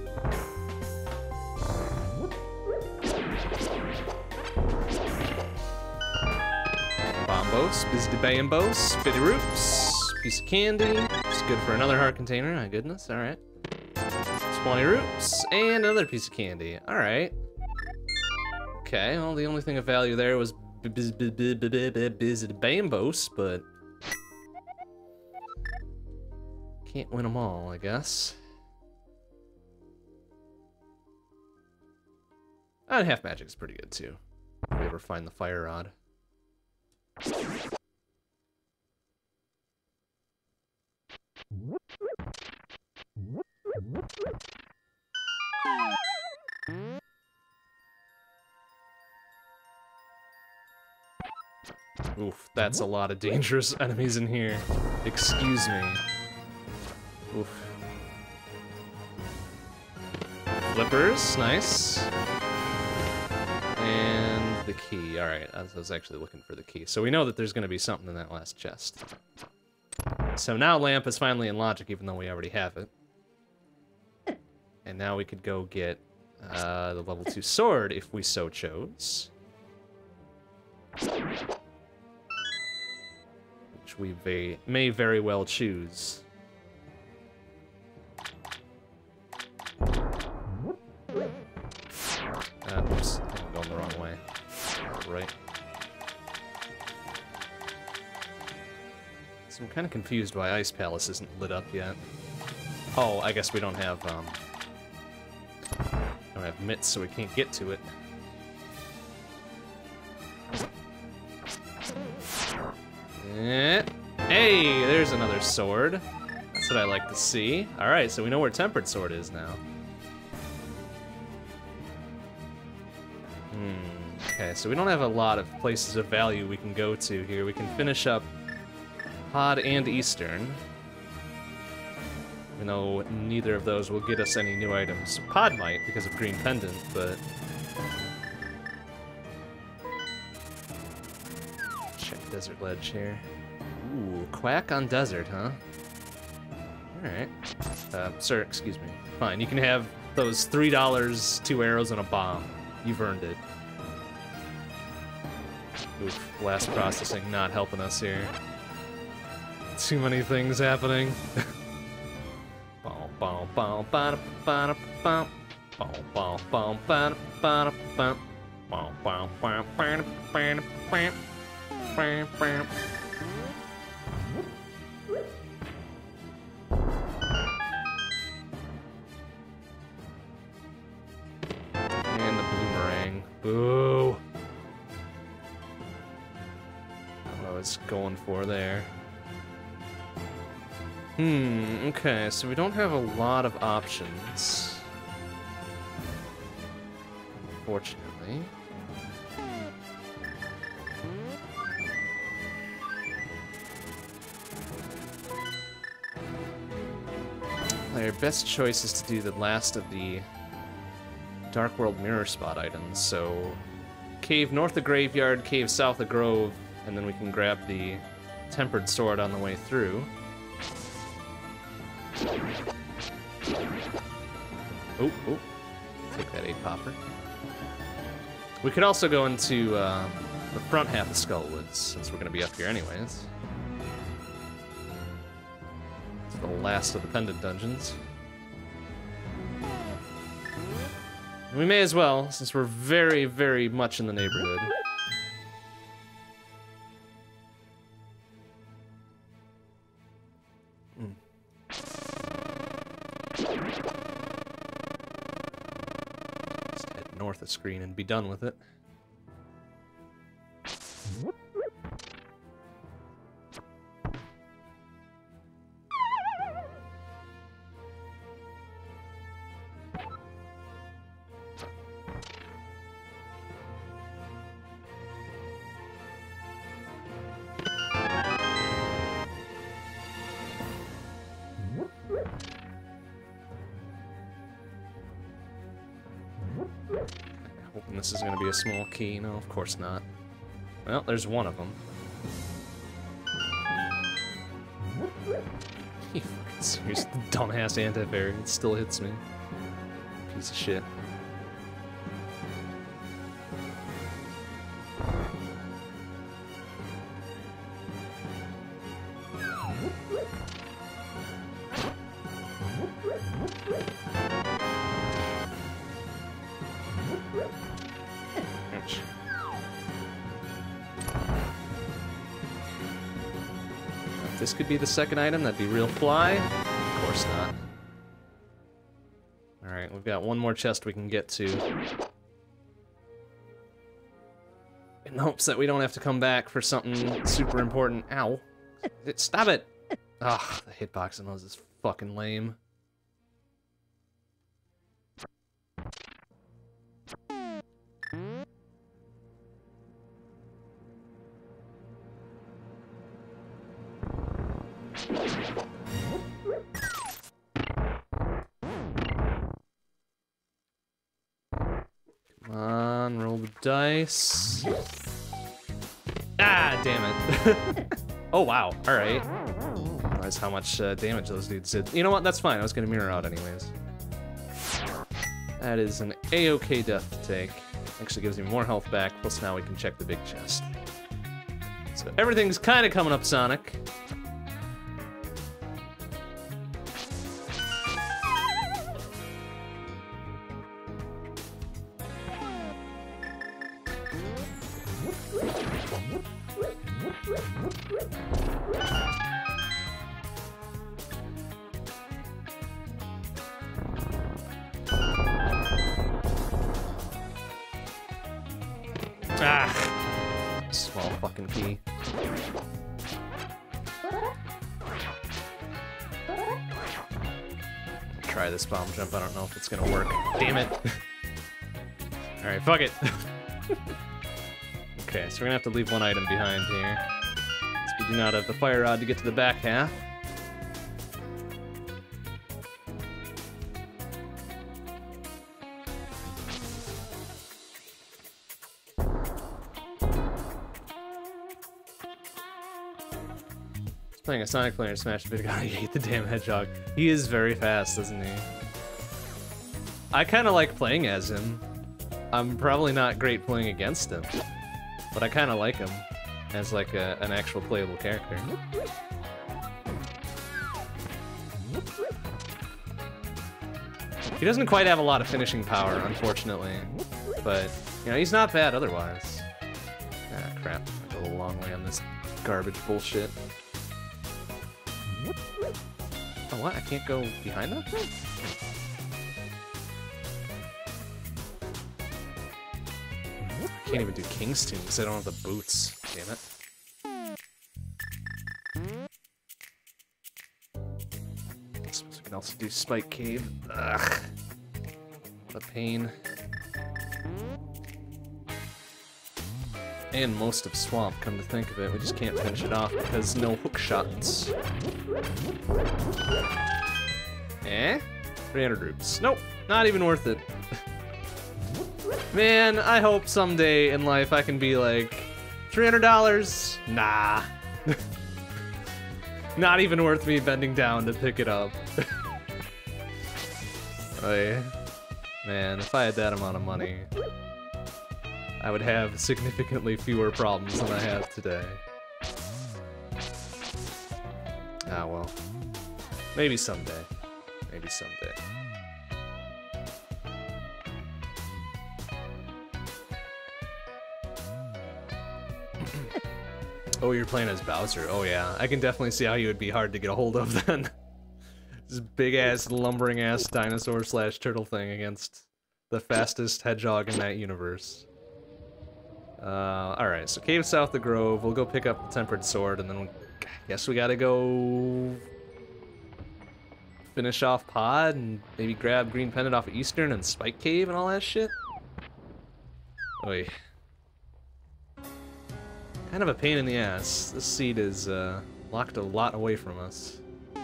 Speaker 1: Bombos, Bizdabambos, fifty roops, piece of candy. It's good for another heart container. My goodness. All right. twenty roops and another piece of candy. All right. Okay. Well, the only thing of value there was Bizdabambos, but can't win them all, I guess. And half magic is pretty good too. If we ever find the fire rod. Oof, that's a lot of dangerous enemies in here. Excuse me. Oof. Flippers, nice. And the key. Alright, I was actually looking for the key. So we know that there's going to be something in that last chest. So now Lamp is finally in logic, even though we already have it. And now we could go get uh, the level two sword if we so chose. Which we may, may very well choose. Uh, oops, I'm going the wrong way. Right. So I'm kind of confused why Ice Palace isn't lit up yet. Oh, I guess we don't have, um... don't have mitts, so we can't get to it. Eh. Hey, there's another sword. That's what I like to see. Alright, so we know where Tempered Sword is now. Hmm, okay, so we don't have a lot of places of value we can go to here. We can finish up Pod and Eastern. Even though neither of those will get us any new items. Pod might, because of Green Pendant, but... check Desert Ledge here. Ooh, Quack on Desert, huh? Alright. Uh, sir, excuse me. Fine, you can have those three dollars, two arrows, and a bomb. You've earned it. Oof, blast processing not helping us here. Too many things happening. Bow, bow, ba, ba, ba, bow, bow, bow, ba, ba, ba, bow, bow, bow, ba, ba, ba, ba, ba. And the boomerang. Boo! What I was going for there. Hmm, okay, so we don't have a lot of options. Unfortunately. Our best choice is to do the last of the Dark World Mirror Spot items, so cave north of Graveyard, cave south of Grove, and then we can grab the Tempered Sword on the way through. Oh, oh. Take that eight popper. We could also go into uh, the front half of Skullwoods, since we're going to be up here anyways. It's the last of the Pendant Dungeons. We may as well, since we're very, very much in the neighborhood. Mm. Just head north of screen and be done with it. Hoping this is going to be a small key. No, of course not. Well, there's one of them. You fucking serious dumbass anti-fairy. It still hits me. Piece of shit. This could be the second item, that'd be real fly. Of course not. Alright, we've got one more chest we can get to. In hopes that we don't have to come back for something super important. Ow. Stop it! Ugh, the hitbox on those is fucking lame. Come on, roll the dice. Ah, damn it. Oh, wow. All right. Realize how much uh, damage those dudes did. You know what? That's fine. I was going to mirror out anyways. That is an A-okay death to take. Actually gives me more health back, plus now we can check the big chest. So everything's kind of coming up, Sonic. Ah! Small fucking key. Try this bomb jump, I don't know if it's gonna work. Damn it! Alright, fuck it! Okay, so we're gonna have to leave one item behind here. Since we do not have the fire rod to get to the back half. Playing a Sonic player in Smash Bros. I hate the damn hedgehog. He is very fast, isn't he? I kind of like playing as him. I'm probably not great playing against him, but I kind of like him as like a, an actual playable character. He doesn't quite have a lot of finishing power, unfortunately, but you know he's not bad otherwise. Ah, crap! I go a long way on this garbage bullshit. Oh, what? I can't go behind them? I can't even do King's Tomb because I don't have the boots. Damn it. I suppose we can also do Spike Cave. Ugh. What a pain. And most of Swamp, come to think of it. We just can't finish it off because no hook shots. Eh? three hundred roots. Nope, not even worth it. Man, I hope someday in life I can be like, three hundred dollars? Nah. Not even worth me bending down to pick it up. Oh, yeah. Man, if I had that amount of money, I would have significantly fewer problems than I have today. Ah, well. Maybe someday. Maybe someday. Oh, you're playing as Bowser. Oh yeah, I can definitely see how you would be hard to get a hold of then. This big ass, lumbering ass dinosaur slash turtle thing against the fastest hedgehog in that universe. Uh, alright, so cave south of Grove, we'll go pick up the Tempered Sword, and then we, I guess we gotta go finish off Pod, and maybe grab Green Pendant off of Eastern and Spike Cave and all that shit. Oy. Kind of a pain in the ass. This seed is uh, locked a lot away from us.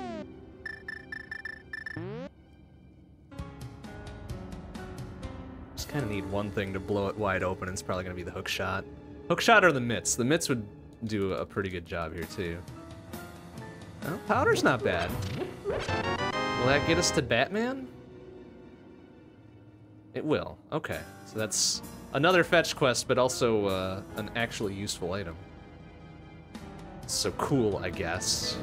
Speaker 1: Just kind of need one thing to blow it wide open, and it's probably going to be the hook shot. Hook shot or the mitts. The mitts would do a pretty good job here, too. Oh, powder's not bad. Will that get us to Batman? It will. Okay. So that's another fetch quest, but also uh, an actually useful item. So cool, I guess.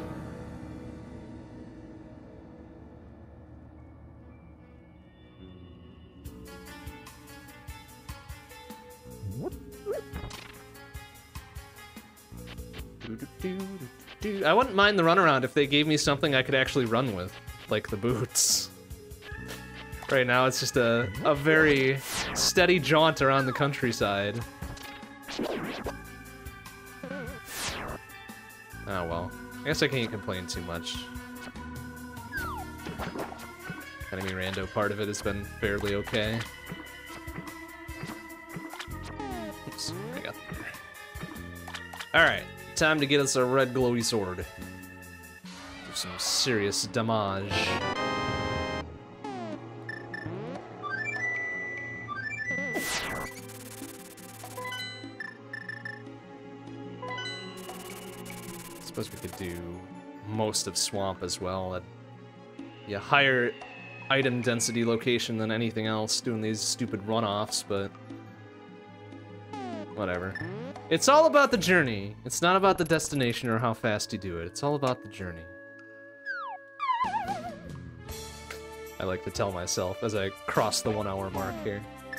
Speaker 1: I wouldn't mind the runaround if they gave me something I could actually run with, like the boots. Right now it's just a, a very steady jaunt around the countryside. Oh well, I guess I can't complain too much. Enemy rando part of it has been fairly okay. Oops, I got there. Alright, time to get us a red glowy sword. Do some serious damage. Suppose we could do most of Swamp as well. At yeah, higher item density location than anything else, doing these stupid runoffs, but whatever. It's all about the journey. It's not about the destination or how fast you do it. It's all about the journey. I like to tell myself as I cross the one hour mark here.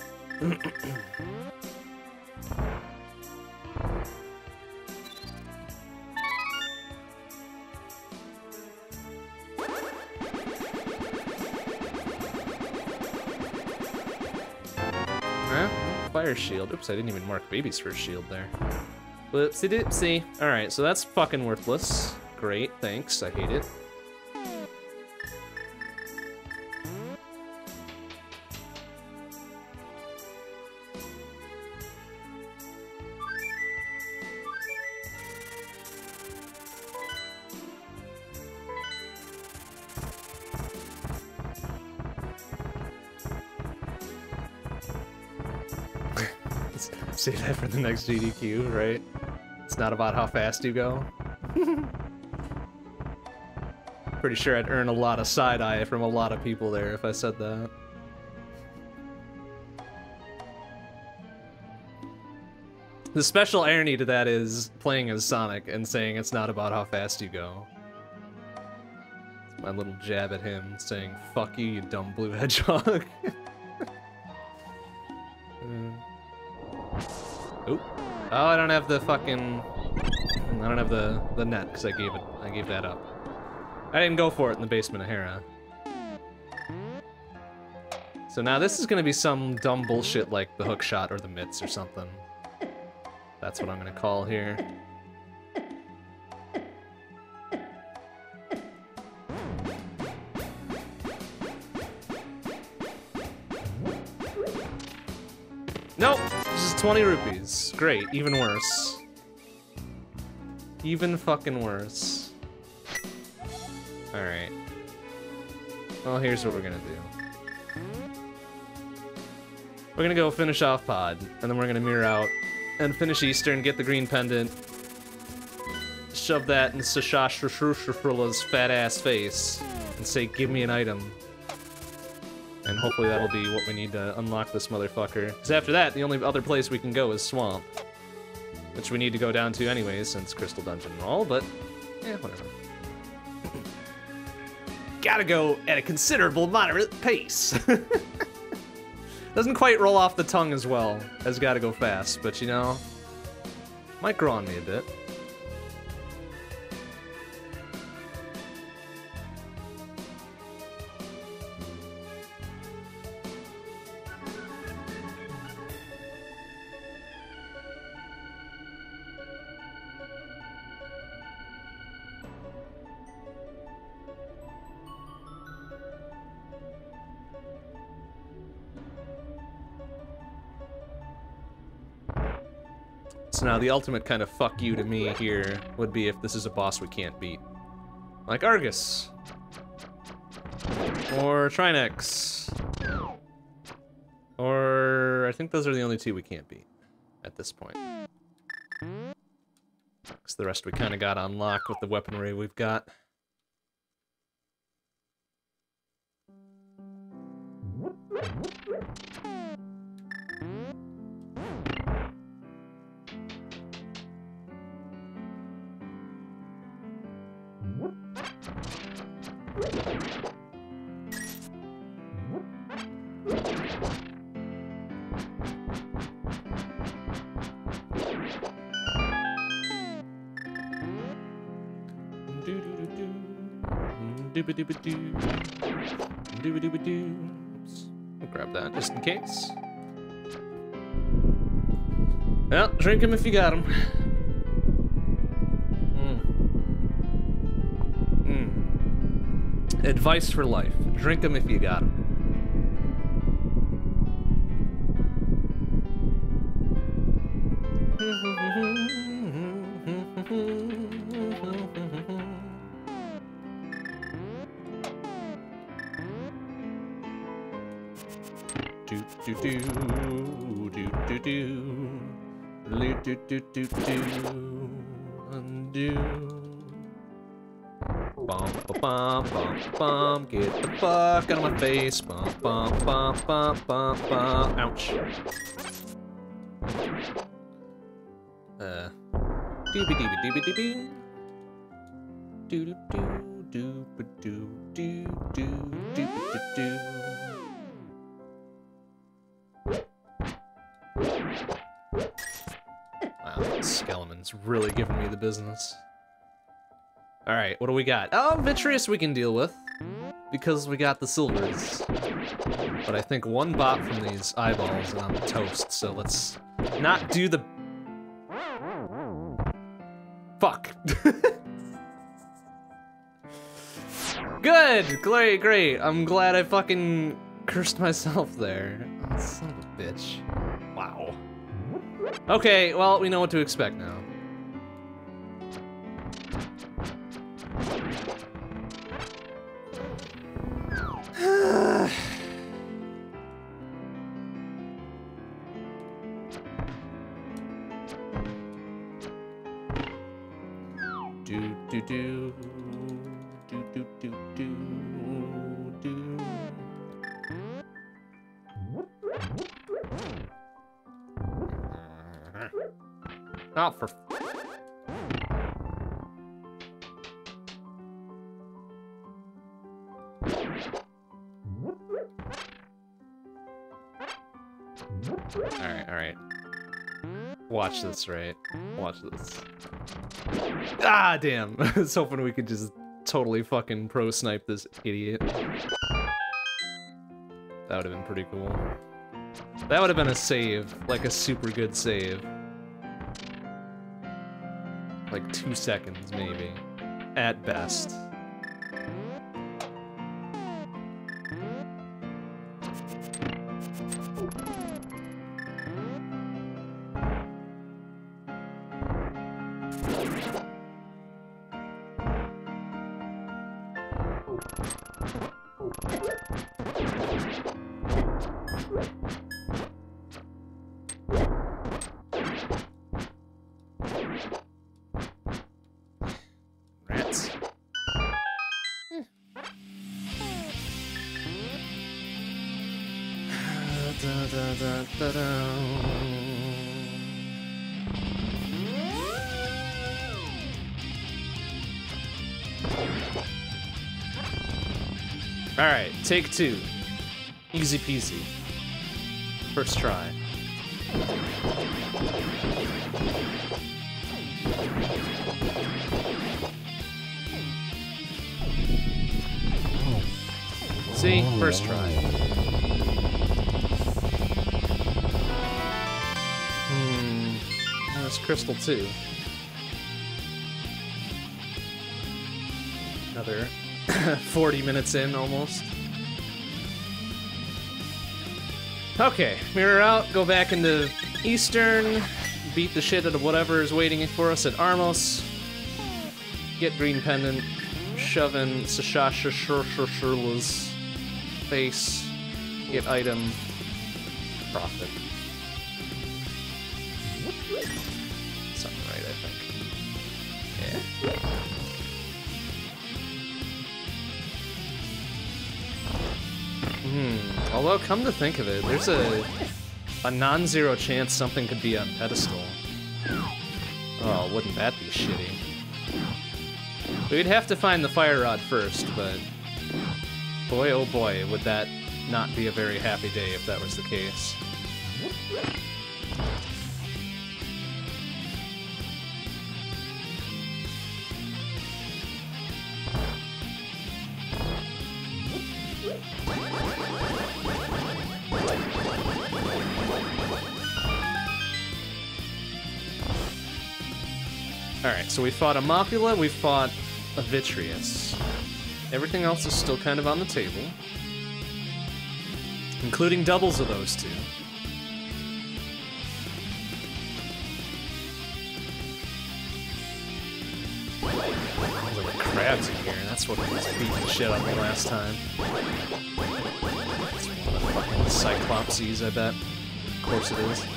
Speaker 1: Fire shield. Oops, I didn't even mark baby's first shield there. Whoopsie doopsie. Alright, so that's fucking worthless. Great, thanks. I hate it. Save that for the next G D Q, right? It's not about how fast you go. Pretty sure I'd earn a lot of side-eye from a lot of people there if I said that. The special irony to that is playing as Sonic and saying it's not about how fast you go. It's my little jab at him, saying, fuck you, you dumb blue hedgehog. uh. Oop. Oh, I don't have the fucking... I don't have the, the net, because I gave it. I gave that up. I didn't go for it in the basement of Hera. So now this is gonna be some dumb bullshit like the hook shot or the mitts or something. That's what I'm gonna call here. Nope! This is twenty rupees. Great, even worse. Even fucking worse. Alright. Well, here's what we're gonna do. We're gonna go finish off Pod, and then we're gonna mirror out and finish Eastern, get the green pendant, shove that in Sashashrushrushrulla's fat ass face, and say, give me an item. And hopefully that'll be what we need to unlock this motherfucker. Because after that, the only other place we can go is Swamp. Which we need to go down to anyway, since Crystal Dungeon and all, but... yeah, whatever. Gotta go at a considerable moderate pace. Doesn't quite roll off the tongue as well as gotta go fast, but you know... Might grow on me a bit. So now the ultimate kind of fuck you to me here would be if this is a boss we can't beat. Like Argus. Or Trinex. Or I think those are the only two we can't beat at this point. Because the rest we kind of got on lock with the weaponry we've got. We'll grab that just in case. Well, drink him if you got him. Mm. Mm. Advice for life. Drink him if you got him. Do do do do do do do do do do undo. Bum ba bum bum bum. Get the fuck out of my face. Bum bum bum bum bum bum. Ouch. Uh. Doobie doobie doobie doobie. Do do do do do do do do do do. Wow, Skeleman's really giving me the business. Alright, what do we got? Oh, Vitreous we can deal with, because we got the silvers. But I think one bot from these eyeballs and I'm toast, so let's not do the... Fuck. Good! Great, great. I'm glad I fucking cursed myself there. Oh, son of a bitch. Wow. Okay, well, we know what to expect now. Do do do do do do do do. Not for. Alright, alright. Watch this, right? Watch this. Ah, damn. I was hoping we could just totally fucking pro snipe this idiot. That would have been pretty cool. That would have been a save, like a super good save. Like two seconds, maybe. At best. Rats. Da, da, da, da, da. All right, take two. Easy peasy. First try. See? First try. Hmm. There's Crystal too. Another forty minutes in, almost. Okay, mirror out, go back into Eastern, beat the shit out of whatever is waiting for us at Armos, get Green Pendant, shove in Sashasha face, get item, profit. Something right, I think. Yeah. Hmm. Although, come to think of it, there's a a non-zero chance something could be on pedestal. Oh, wouldn't that be shitty? We'd have to find the fire rod first, but boy, oh boy, would that not be a very happy day if that was the case. Alright, so we fought a Mopula, we fought a Vitreous. Everything else is still kind of on the table. Including doubles of those two. There's like crabs in here, that's what was beating the shit out of me last time. It's one of the fucking Cyclopses, I bet. Of course it is.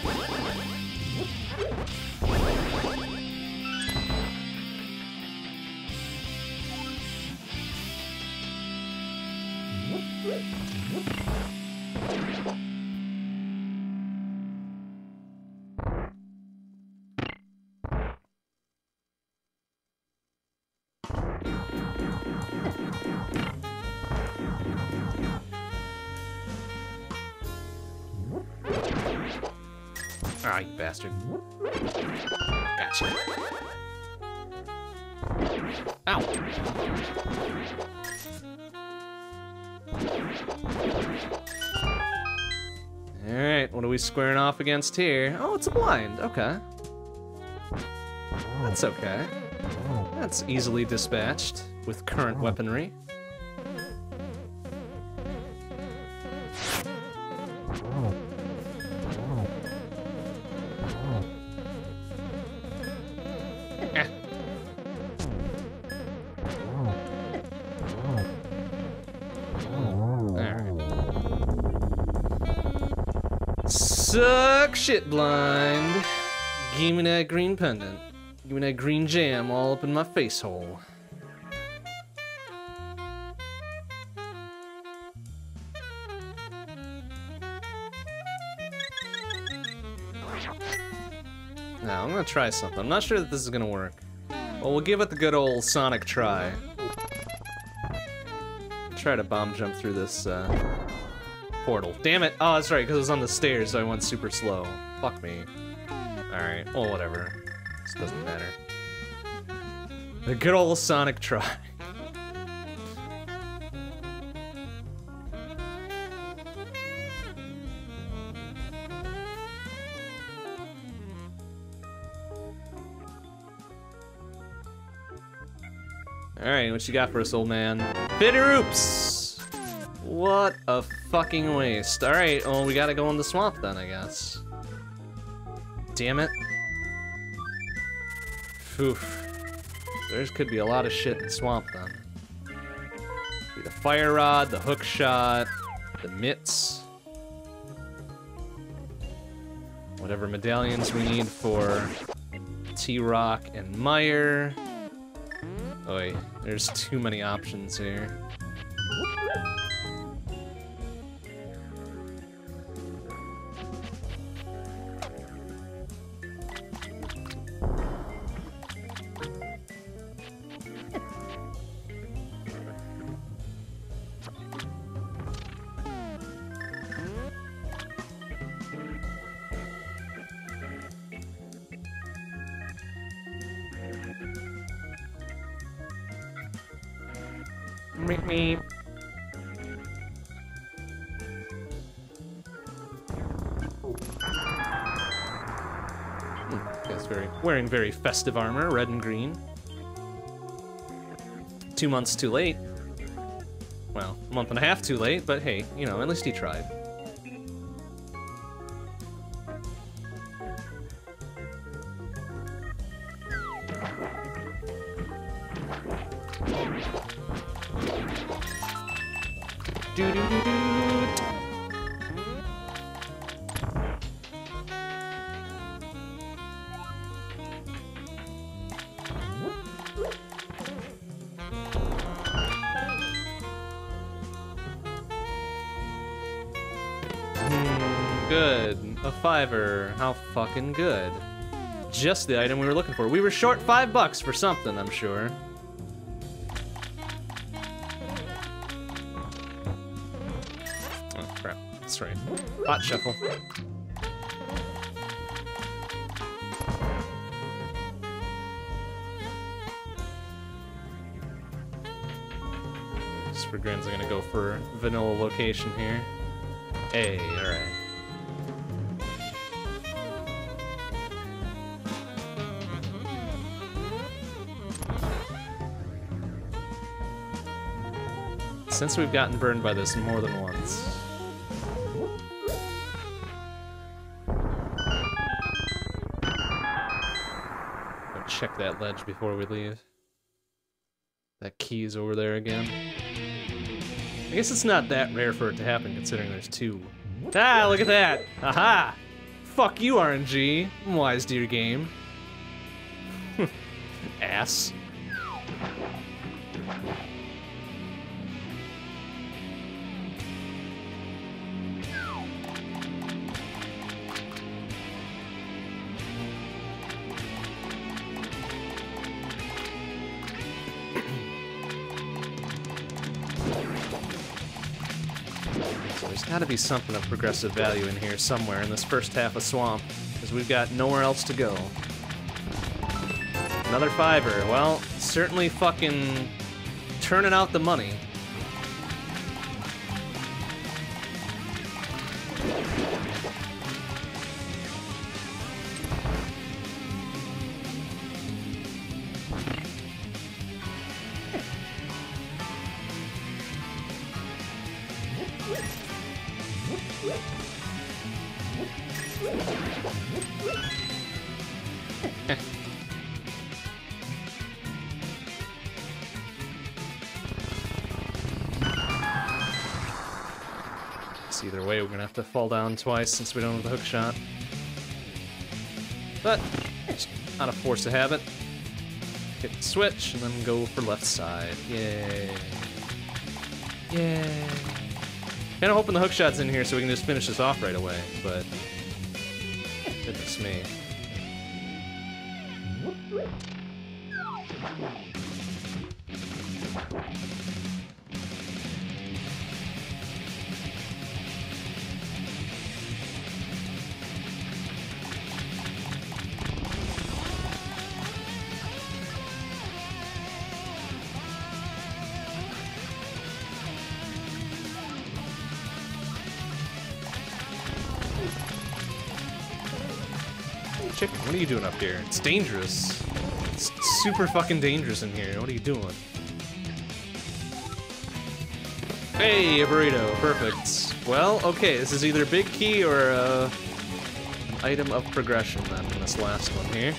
Speaker 1: Ah, you bastard. Gotcha. Ow! Alright, what are we squaring off against here? Oh, it's a blind, okay. That's okay. That's easily dispatched with current weaponry. Suck shit, blind. Give me that green pendant. Give me that green jam all up in my face hole. Now, I'm gonna try something. I'm not sure that this is gonna work. Well, we'll give it the good old Sonic try. Try to bomb jump through this, uh... portal. Damn it! Oh, that's right, because it was on the stairs, so I went super slow. Fuck me. Alright, well, whatever. This doesn't matter. The good old Sonic try. Alright, what you got for us, old man? Bitteroops! What a fucking waste. Alright, well, we gotta go in the swamp then, I guess. Damn it. Oof. There could be a lot of shit in the swamp then. Be the fire rod, the hook shot, the mitts. Whatever medallions we need for T-Rock and Meyer. Oi, there's too many options here. Meep meep. Hmm, guy's very wearing very festive armor, red and green. Two months too late. Well, a month and a half too late, but hey, you know, at least he tried. Do do do do. Good. A fiver. How fucking good. Just the item we were looking for. We were short five bucks for something, I'm sure. Oh, crap. That's right. Hot shuffle. Just for grins, I'm gonna go for vanilla location here. Hey, alright. Since we've gotten burned by this more than once. Go check that ledge before we leave. That key's over there again. I guess it's not that rare for it to happen considering there's two. Ah, look at that! Aha! Fuck you, R N G. I'm wise to your game. Ass. Gotta be something of progressive value in here somewhere in this first half of Swamp, because we've got nowhere else to go. Another fiver. Well, certainly fucking turning out the money. Either way, we're gonna have to fall down twice since we don't have the hook shot. But, just out of force of habit, hit the switch and then go for left side. Yay. Yay. Kinda hoping the hook shot's in here so we can just finish this off right away, but goodness me. Chicken, what are you doing up here? It's dangerous. It's super fucking dangerous in here. What are you doing? Hey, a burrito. Perfect. Well, okay, this is either a big key or uh, an item of progression then in this last one here.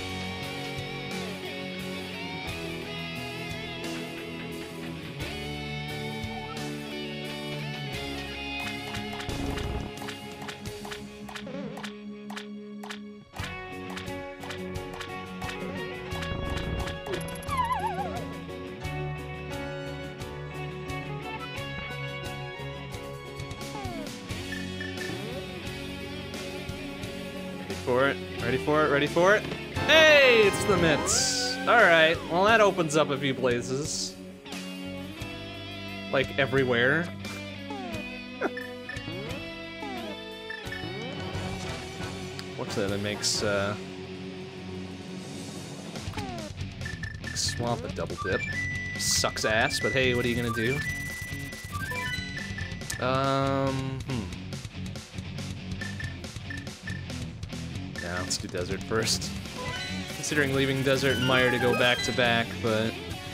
Speaker 1: For it. Ready for it, ready for it. Hey, it's the mitts. Alright, well that opens up a few places. Like everywhere. What's that that makes uh Swamp a double dip? sucks ass, but hey, what are you gonna do? Um, hmm. Yeah, let's do desert first. Considering leaving desert and Mire to go back to back, but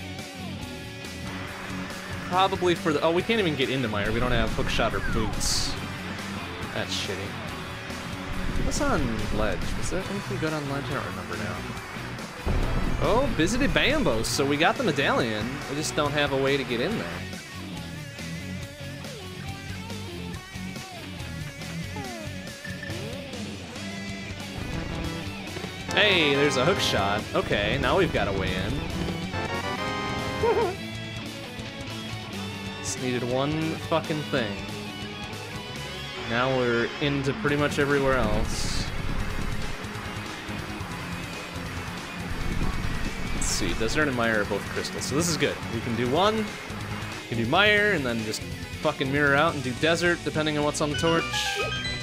Speaker 1: probably for the, oh, we can't even get into Mire. We don't have hookshot or boots. That's shitty. What's on ledge? Was there anything good on ledge? I don't remember now. Oh, visited Bambos, so we got the medallion. We just don't have a way to get in there. Hey, there's a hook shot. Okay, now we've got a way in. Just needed one fucking thing. Now we're into pretty much everywhere else. Let's see, Desert and Mire are both crystal, so this is good. We can do one, we can do Mire, and then just fucking mirror out and do Desert, depending on what's on the torch.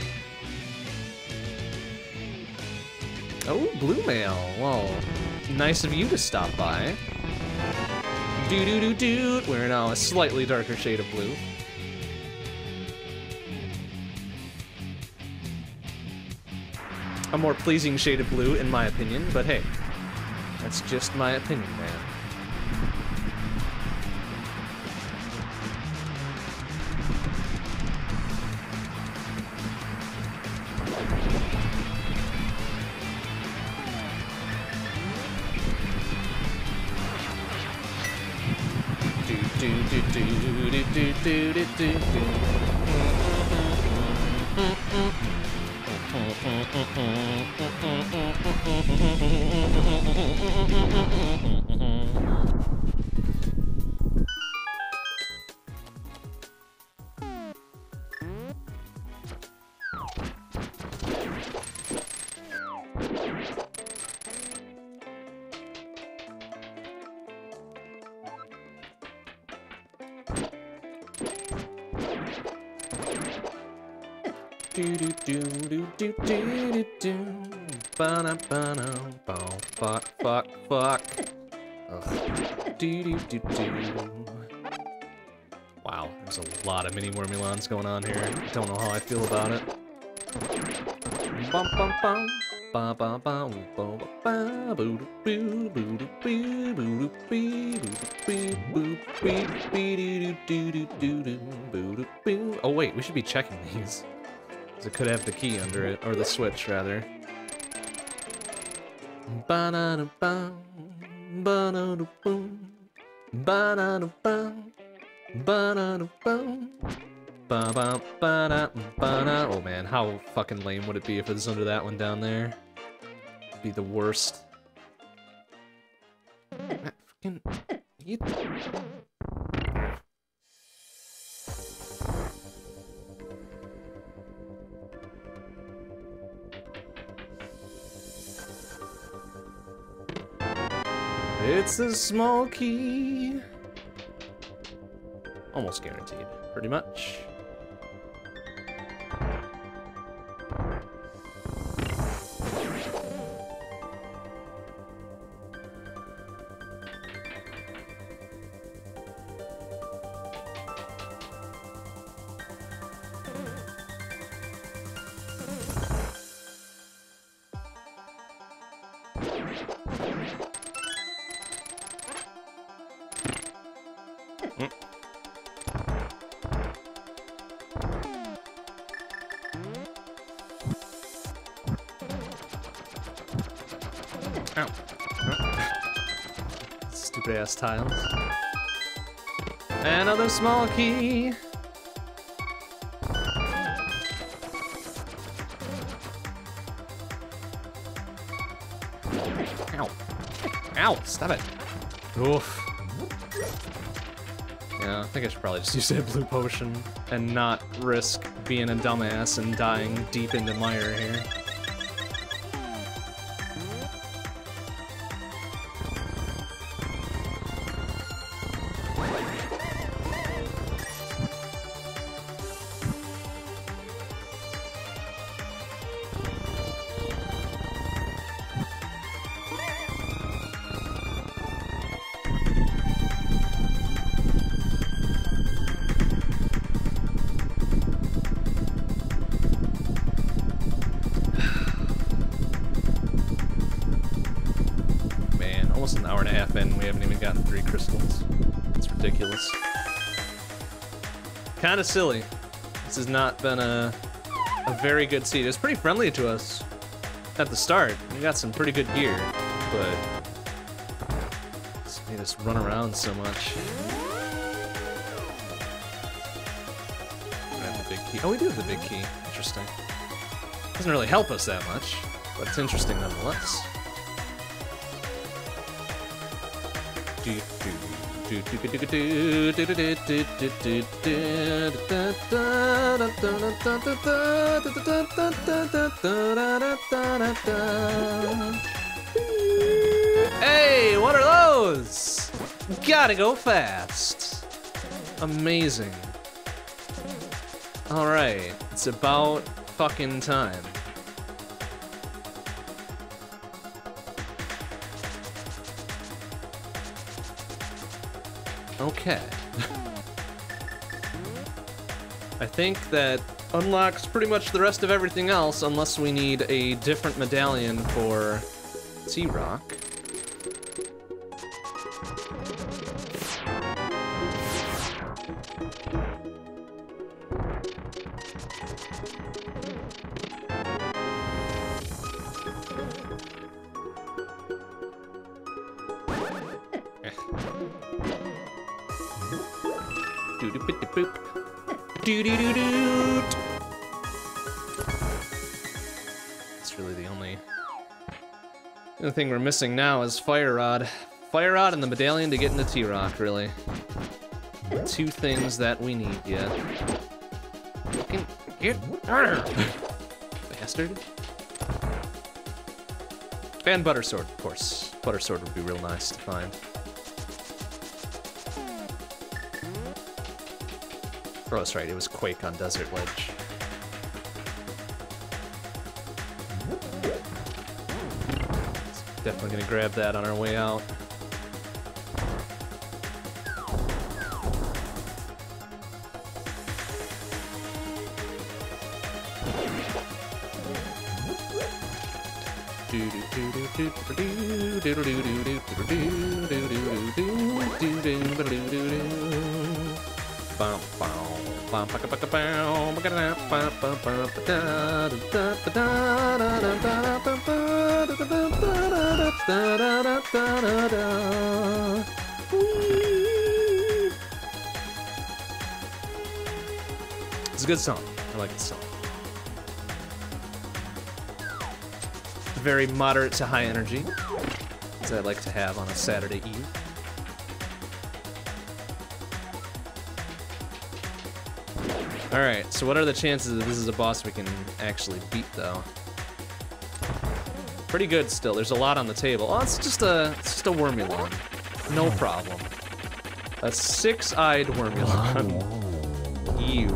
Speaker 1: Oh, blue mail. Well, nice of you to stop by. Doo doo doo doo. We're now a slightly darker shade of blue. A more pleasing shade of blue, in my opinion, but hey, that's just my opinion, man. Do do do do do do do do. Ba ba ba fuck fuck fuck. Ugh. Do do do do. Wow, there's a lot of mini Wormulons going on here. Don't know how I feel about it. Bum bum bum. Ba ba ba ba ba boo boo boo boo boo boo boo boo boo. Oh wait, we should be checking these. It could have the key under it, or the switch, rather. Ba-da-da-bum, ba-da-da-bum, ba-da-da-bum, ba-da-da-bum, ba-ba-ba-da-ba-da. Oh man, how fucking lame would it be if it was under that one down there? It'd be the worst. Fucking... You... It's a small key. Almost guaranteed, pretty much. Stupid ass tiles. Another small key. Ow. Ow, stop it. Oof. Yeah, I think I should probably just use that blue potion and not risk being a dumbass and dying deep into Mire here. almost an hour and a half in, we haven't even gotten three crystals. It's ridiculous. Kind of silly. This has not been a, a very good seed. It was pretty friendly to us at the start. We got some pretty good gear, but it's made us run around so much. We have the big key. Oh, we do have the big key. Interesting. Doesn't really help us that much, but it's interesting nonetheless. Hey, what are those? Gotta go fast. Amazing. All right, it's about fucking time. Okay. I think that unlocks pretty much the rest of everything else, unless we need a different medallion for T-Rock. It's really the only the only thing we're missing now is Fire Rod. Fire Rod and the medallion to get into T-Rock, really. Two things that we need yet. Fucking get harder, bastard. And Butter Sword, of course. Butter Sword would be real nice to find. Oh, that's right, it was Quake on Desert Ledge. Definitely gonna grab that on our way out. It's a good song. I like this song. Very moderate to high energy, as I like to have on a Saturday Eve. Alright, so what are the chances that this is a boss we can actually beat, though? Pretty good still. There's a lot on the table. Oh, it's just a, it's just a Wormulon. No problem. A six-eyed Wormulon. Ew.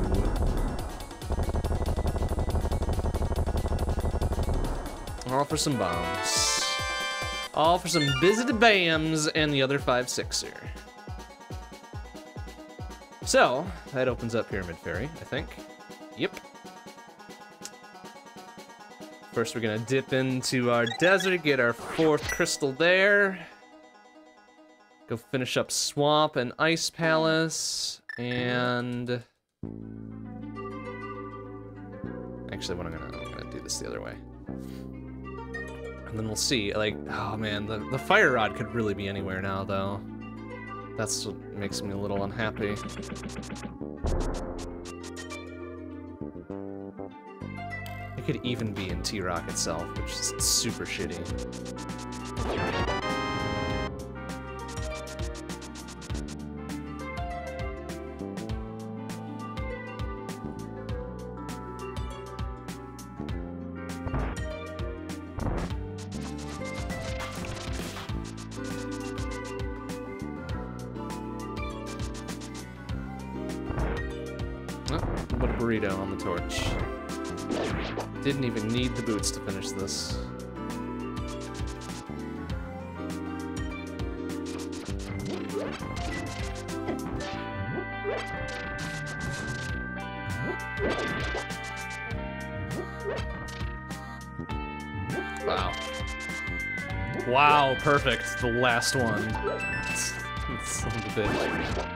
Speaker 1: All for some bombs. All for some bizzity bams and the other five sixer. So, that opens up Pyramid Fairy, I think. Yep. First, we're gonna dip into our desert, get our fourth crystal there. Go finish up Swamp and Ice Palace, and... Actually, what I'm gonna, I'm gonna do this the other way. And then we'll see, like, oh man, the, the Fire Rod could really be anywhere now, though. That's what makes me a little unhappy. It could even be in T-Rock itself, which is super shitty. Burrito on the torch. Didn't even need the boots to finish this. Wow. Wow, perfect. The last one. Son of a bitch.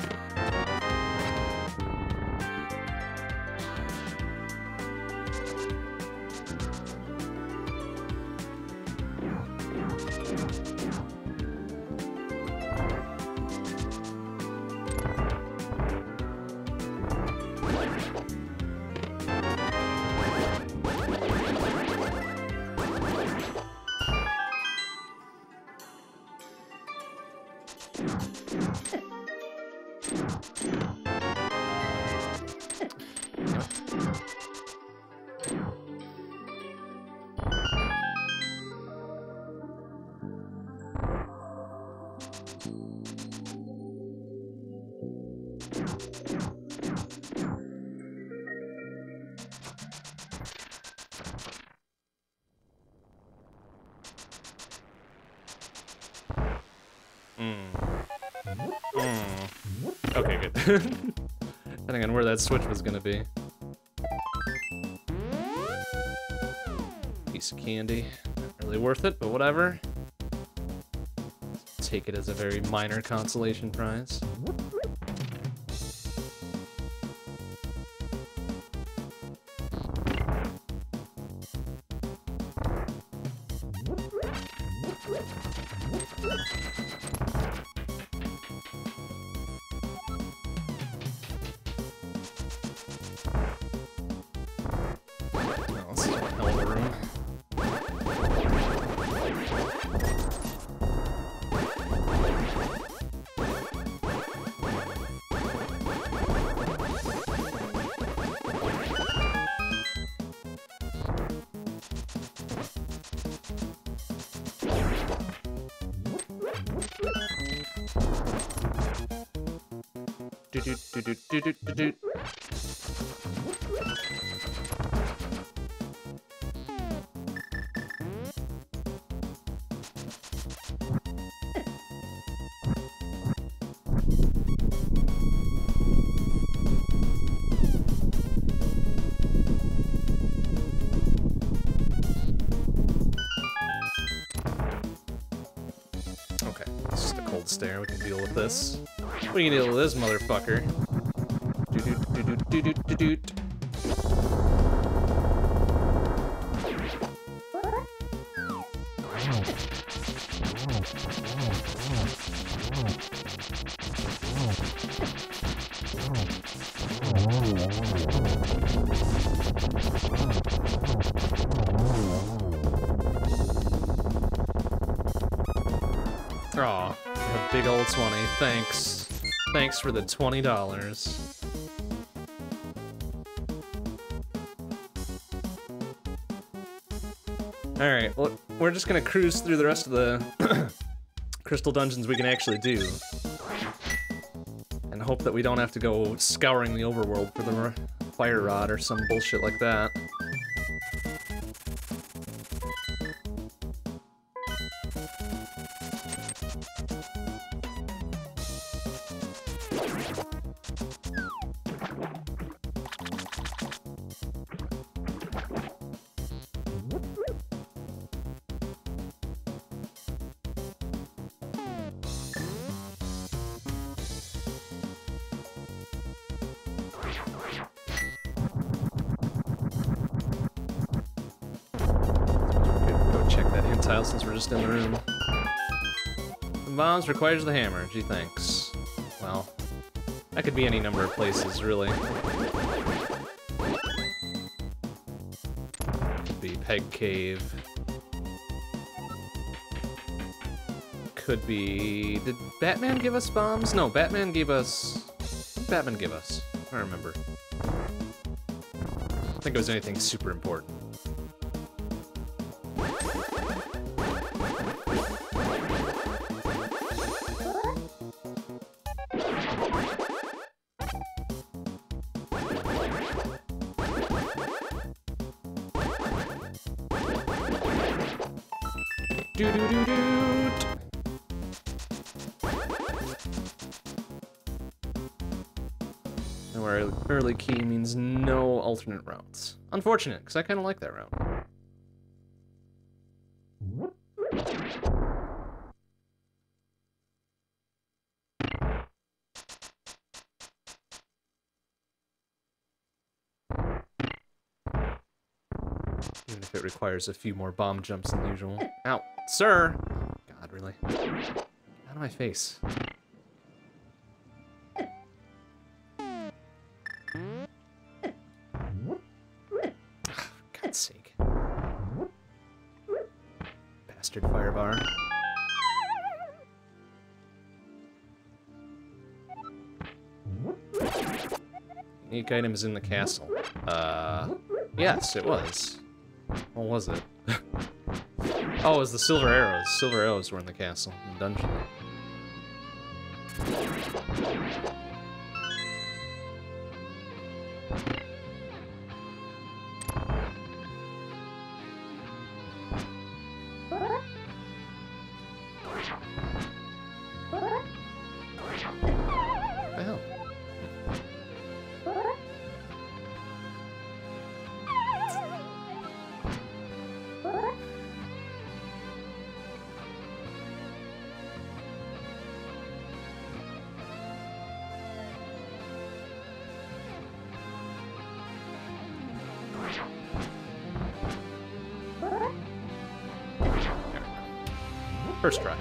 Speaker 1: Okay, good. Depending on where that switch was gonna be. Piece of candy. Not really worth it, but whatever. Take it as a very minor consolation prize. Do do do do do do do do. Okay, it's just a cold stare. We can deal with this. We can deal with this motherfucker. Do do do do do do do do. Aw, a big old twenty. Thanks. Thanks for the twenty dollars. Alright, well, we're just gonna cruise through the rest of the crystal dungeons we can actually do. And hope that we don't have to go scouring the overworld for the fire rod or some bullshit like that. Since we're just in the room. The bombs requires the hammer. Gee, thanks. Well, that could be any number of places, really. Could be Peg Cave. Could be... Did Batman give us bombs? No, Batman gave us... What did Batman give us? I don't remember. I don't think it was anything super important. Do do do do. And where early key means no alternate routes. Unfortunate, because I kind of like that route. Even if it requires a few more bomb jumps than usual. Ow, sir! God, really? Get out of my face. For God's sake. Bastard fire bar. Unique item is in the castle. Uh, yes, it was. What was it? Oh, it was the silver arrows. Silver arrows were in the castle, in the dungeon. What the hell? First try.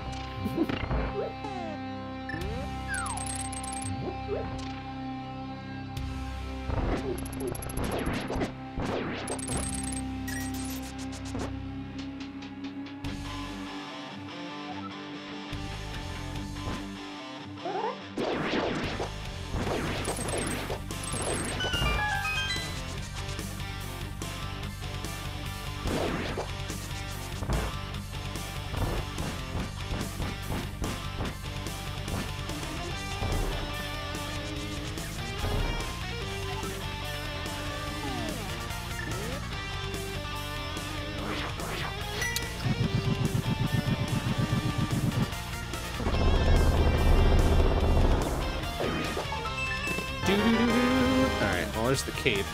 Speaker 1: Alright, well, there's the cape.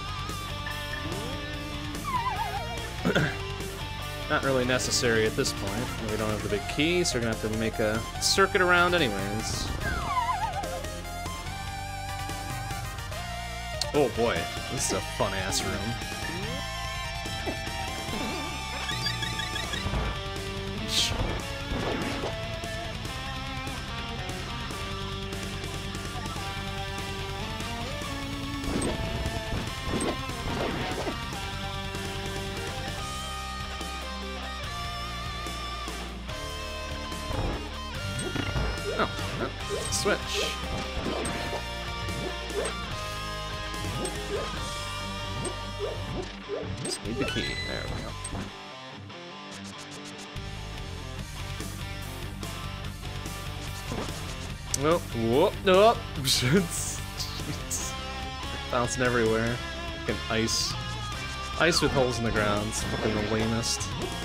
Speaker 1: Not really necessary at this point. We don't have the big key, so we're gonna have to make a circuit around anyways. Oh boy, this is a fun-ass room. Yeesh. Oh, oh, switch. Just need the key. There we go. Oh, whoop, no. It's bouncing everywhere. Fucking ice. Ice with holes in the ground. It's fucking the lamest.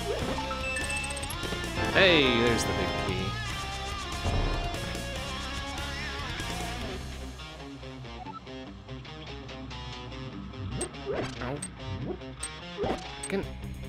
Speaker 1: Hey, there's the big key. Ow. Can...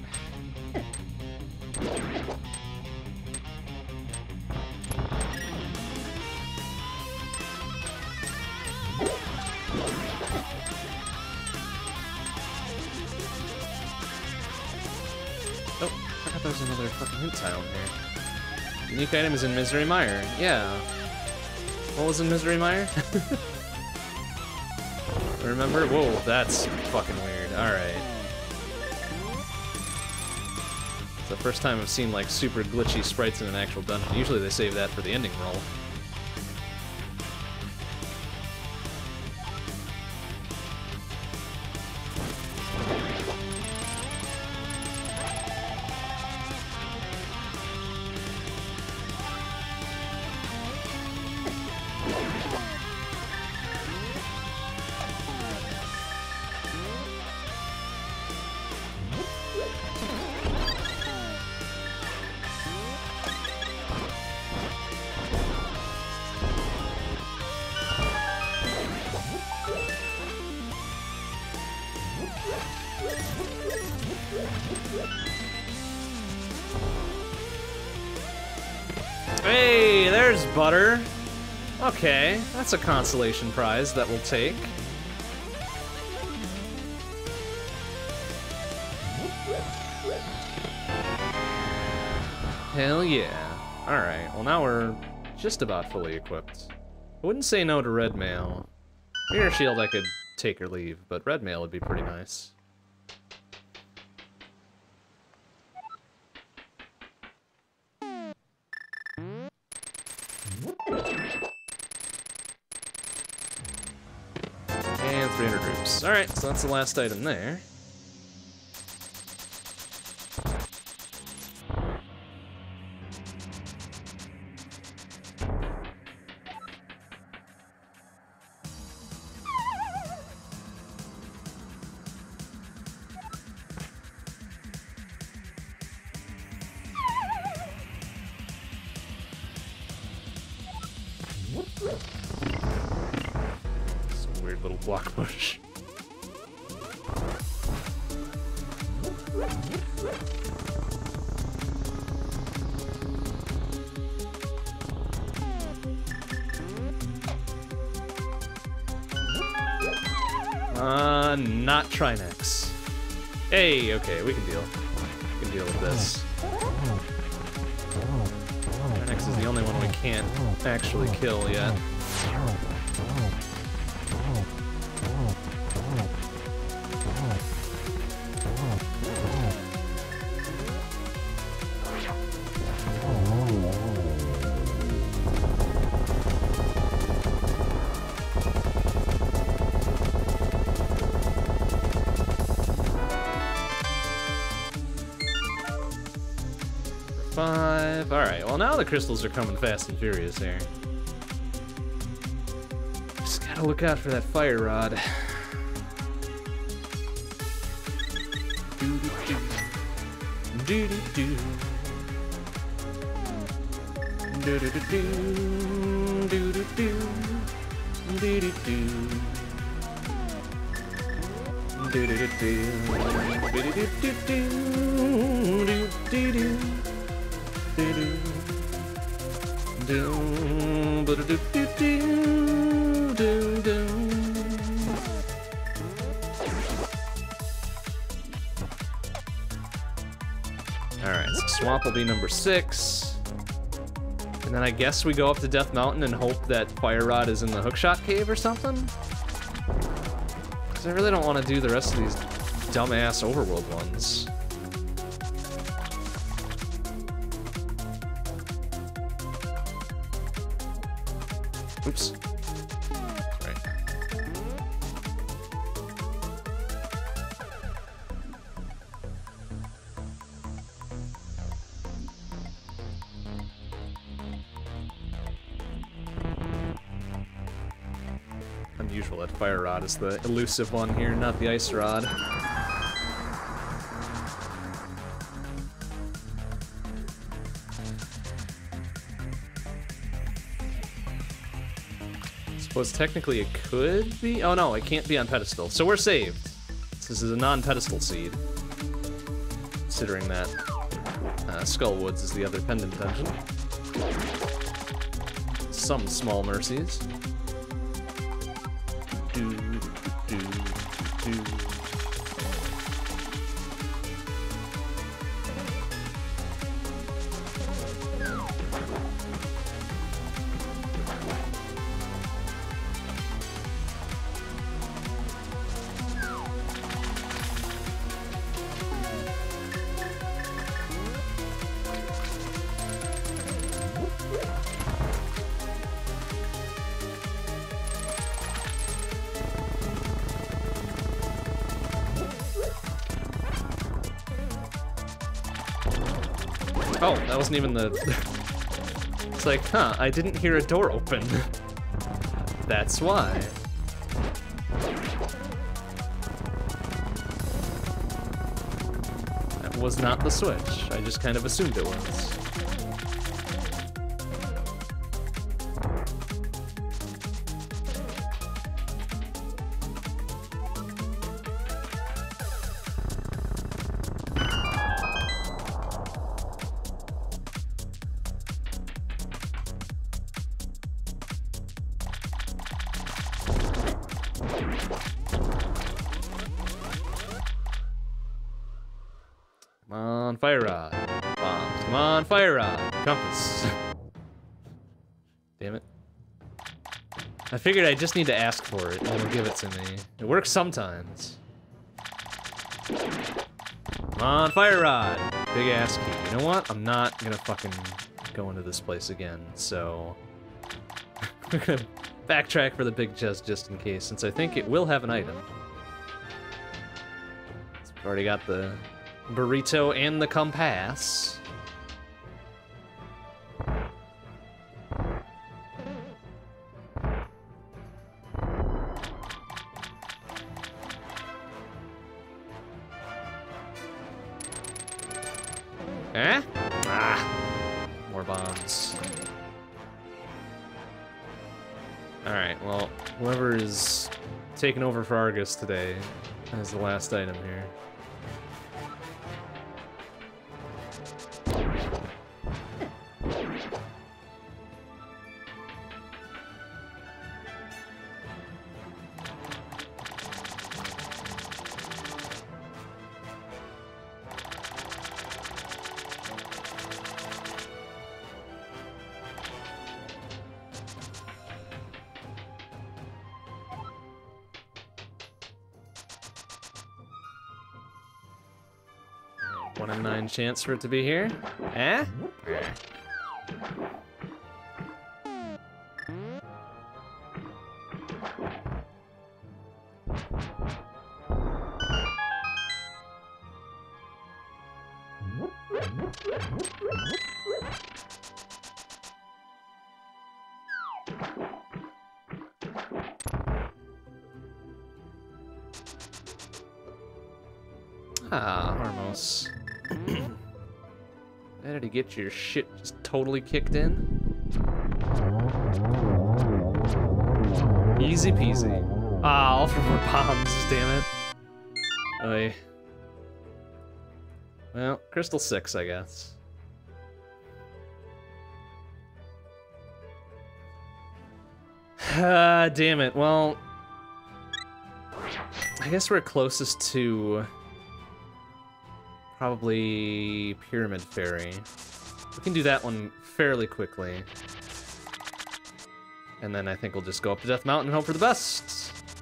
Speaker 1: Oh, I thought there was another fucking hint tile in here. Unique item is in Misery Mire. Yeah. What was in Misery Mire? Remember? Whoa, that's fucking weird. Alright. It's the first time I've seen, like, super glitchy sprites in an actual dungeon. Usually they save that for the ending roll. butter. Okay, that's a consolation prize that we'll take. Hell yeah. Alright, well now we're just about fully equipped. I wouldn't say no to red mail. Mirror shield I could take or leave, but red mail would be pretty nice. And three hundred groups. Alright, so that's the last item there. Some weird little block bush. Uh, not Trinex. Hey, okay, we can deal. We can deal with this. Trinex is the only one we can't actually kill yet. Five. Alright, well now the crystals are coming fast and furious here. Just gotta look out for that fire rod. Do do do. Do do do do. Do do do. Do do do. Do do do do. Do do do do. Do do do. Do do do do do do do do. Alright, so swamp will be number six. And then I guess we go up to Death Mountain and hope that Fire Rod is in the Hookshot Cave or something? Because I really don't want to do the rest of these dumbass overworld ones. Oops. Right. Unusual that Fire Rod is the elusive one here, not the Ice Rod. Suppose technically it could be? Oh no, it can't be on pedestal. So we're saved. This is a non-pedestal seed. Considering that uh, Skullwoods is the other pendant dungeon. Some small mercies. Do, do, do, do. Oh, that wasn't even the... It's like, huh, I didn't hear a door open. That's why. That was not the switch. I just kind of assumed it was. Come on, fire rod. Bombs. Come on, fire rod. Compass. Damn it. I figured I just need to ask for it, and it'll give it to me. It works sometimes. Come on, fire rod. Big ass key. You know what? I'm not gonna fucking go into this place again, so... We're gonna backtrack for the big chest just in case, since I think it will have an item. We've already got the burrito and the compass. Eh? Ah. More bombs. Alright, well, whoever is taking over for Argus today has the last item here. One in nine chance for it to be here. Eh? Eh. Ah, Harmos. Ready to get your shit just totally kicked in? Easy peasy. Ah, all for more bombs, damn it. Oy. Well, Crystal six, I guess. Ah, damn it. Well, I guess we're closest to probably Pyramid Fairy. We can do that one fairly quickly. And then I think we'll just go up to Death Mountain and hope for the best.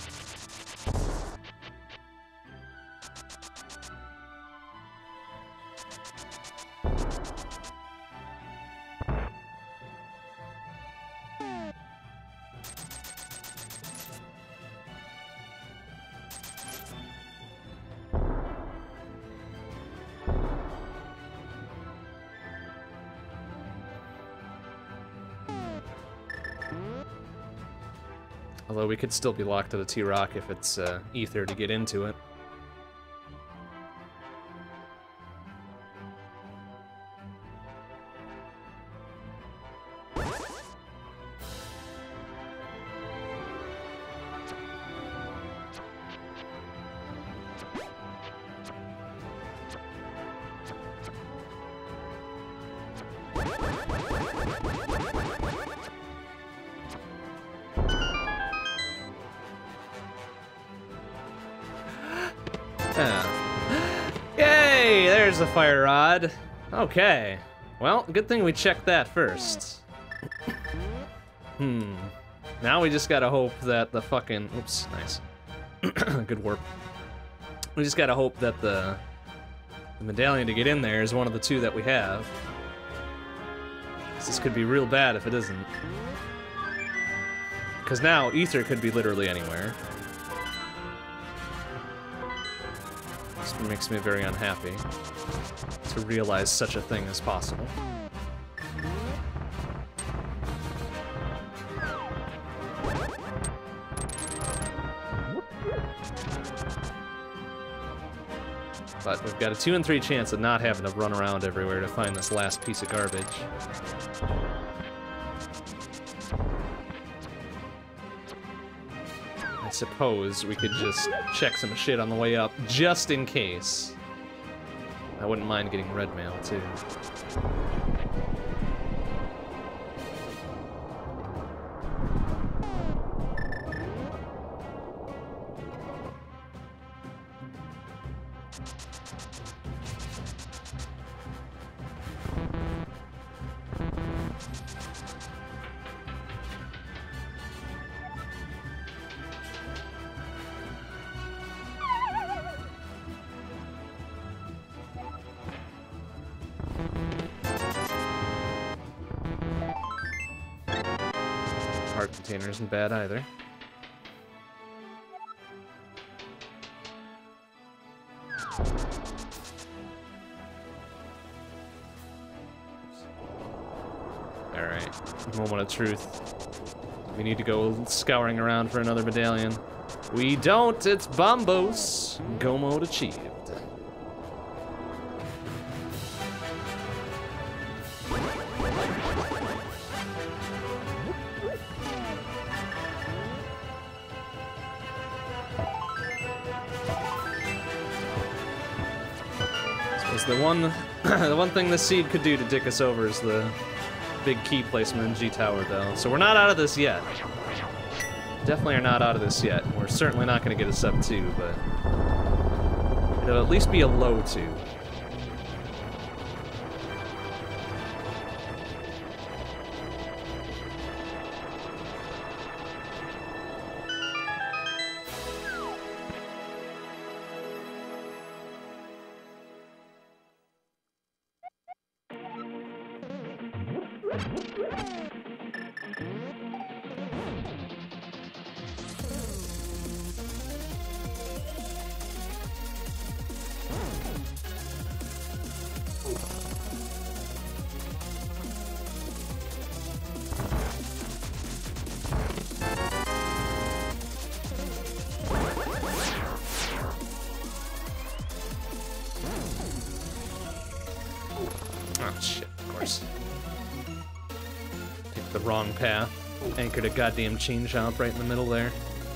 Speaker 1: Although we could still be locked at a T-Rock if it's uh, Ether to get into it. Yay! There's the fire rod. Okay. Well, good thing we checked that first. Hmm. Now we just gotta hope that the fucking... Oops, nice. Good warp. We just gotta hope that the, the medallion to get in there is one of the two that we have. This could be real bad if it isn't. Because now Ether could be literally anywhere. This makes me very unhappy to realize such a thing as possible. But we've got a two in three chance of not having to run around everywhere to find this last piece of garbage. I suppose we could just check some shit on the way up, just in case. I wouldn't mind getting red mail, too. heart container isn't bad either. Alright, moment of truth. We need to go scouring around for another medallion. We don't, it's Bombos. Go mode achieved. The one, the one thing this seed could do to dick us over is the big key placement in G Tower, though. So we're not out of this yet. Definitely are not out of this yet. We're certainly not going to get a sub two, but it'll at least be a low two. Path. Anchored a goddamn chain shop right in the middle there.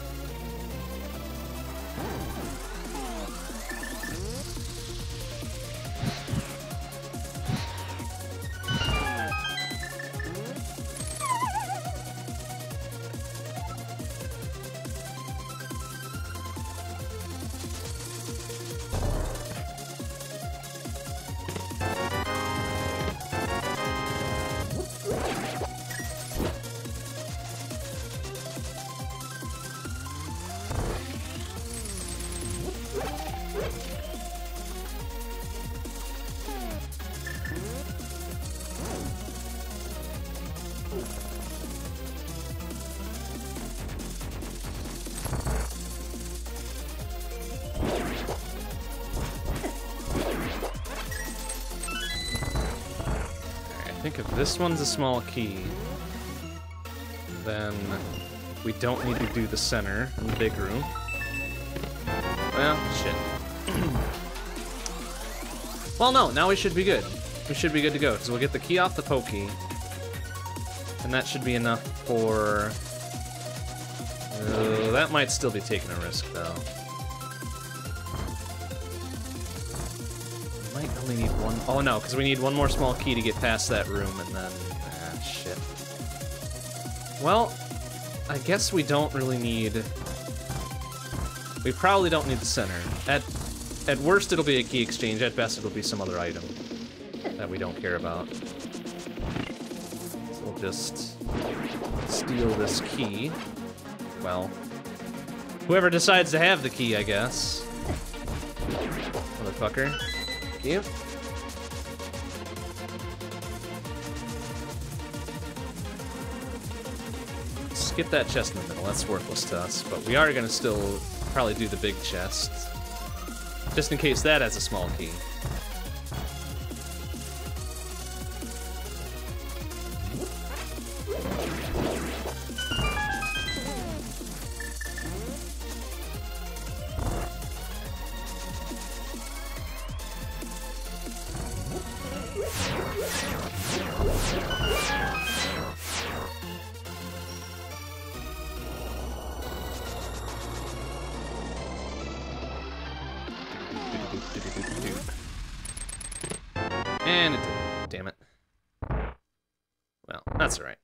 Speaker 1: This one's a small key. Then we don't need to do the center in the big room. Well, shit. Well, no, now we should be good. We should be good to go, because we'll get the key off the pokey. And that should be enough for... Uh, that might still be taking a risk, though. Only need one. Oh no, because we need one more small key to get past that room, and then ah shit. Well, I guess we don't really need. We probably don't need the center. At at worst, it'll be a key exchange. At best, it'll be some other item that we don't care about. So we'll just steal this key. Well, whoever decides to have the key, I guess. Motherfucker. You. Skip that chest in the middle, that's worthless to us, but we are gonna still probably do the big chest. Just in case that has a small key. And it didn't. Damn it. Well, that's alright.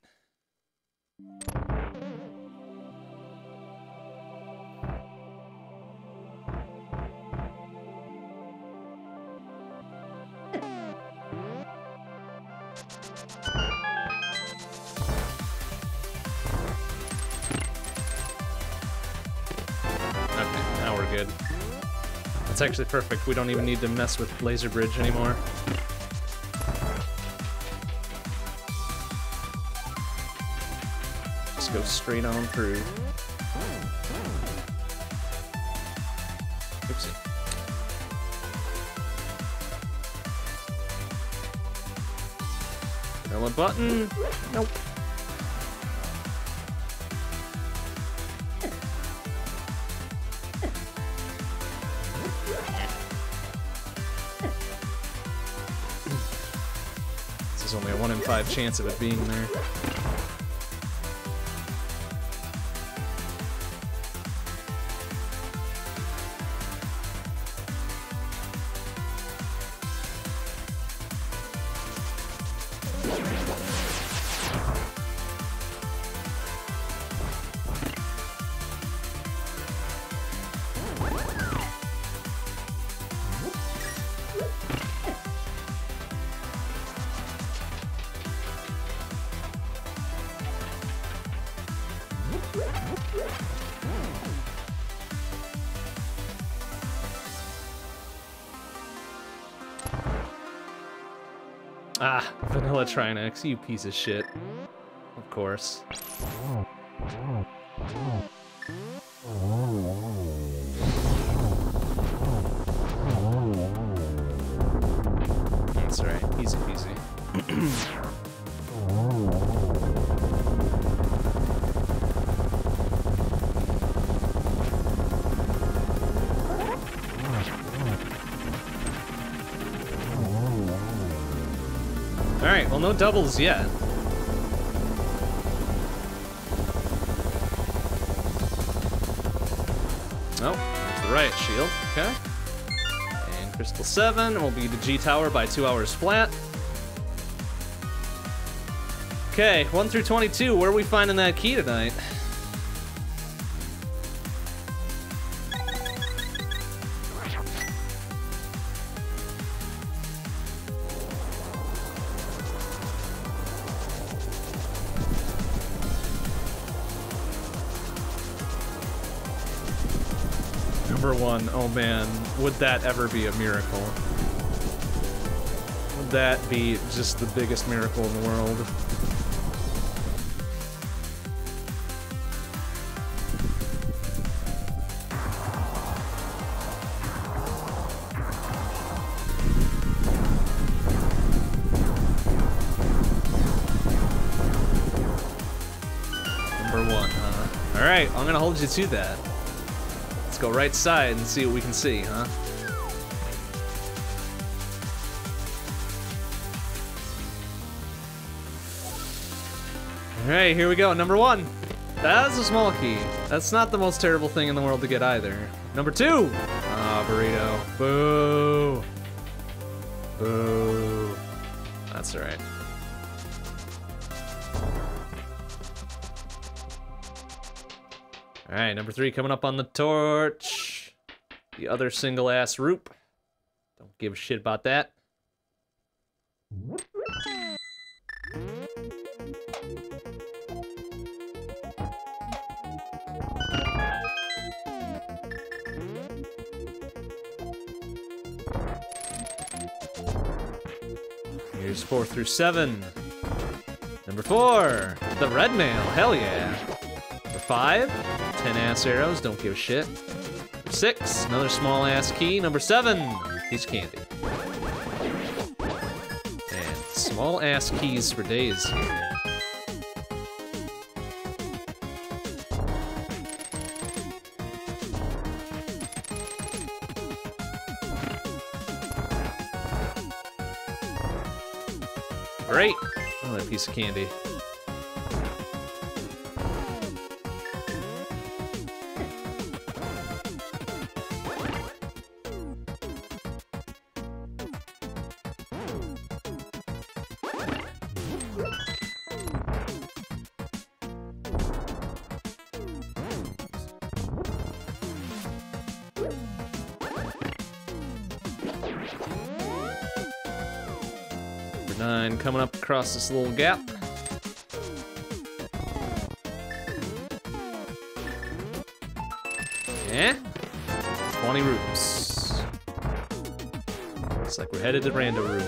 Speaker 1: Okay, now we're good. That's actually perfect. We don't even need to mess with Laser Bridge anymore. Just go straight on through. Oopsie. Kill a button. Nope. This is only a one in five chance of it being there. Ah, Vanilla Trinex, you piece of shit. Of course. That's right, easy peasy. Alright, well, no doubles yet. Oh, that's the right shield. Okay. And Crystal seven will be the G Tower by two hours flat. Okay, one through twenty-two, where are we finding that key tonight? Number one, oh man, would that ever be a miracle? Would that be just the biggest miracle in the world? Number one, huh? Alright, I'm gonna hold you to that. Go right side and see what we can see, huh? Alright, here we go. Number one. That's a small key. That's not the most terrible thing in the world to get either. Number two. Ah, burrito. Boo. Boo. That's alright. Alright, number three coming up on the torch. The other single-ass roop. Don't give a shit about that. Here's four through seven. Number four, the red mail, hell yeah. Number five, ten ass arrows, don't give a shit. Number six, another small ass key. Number seven, piece of candy. And small ass keys for days here. Great, another piece of candy. Nine coming up across this little gap. Yeah, twenty rooms. Looks like we're headed to Rando Room.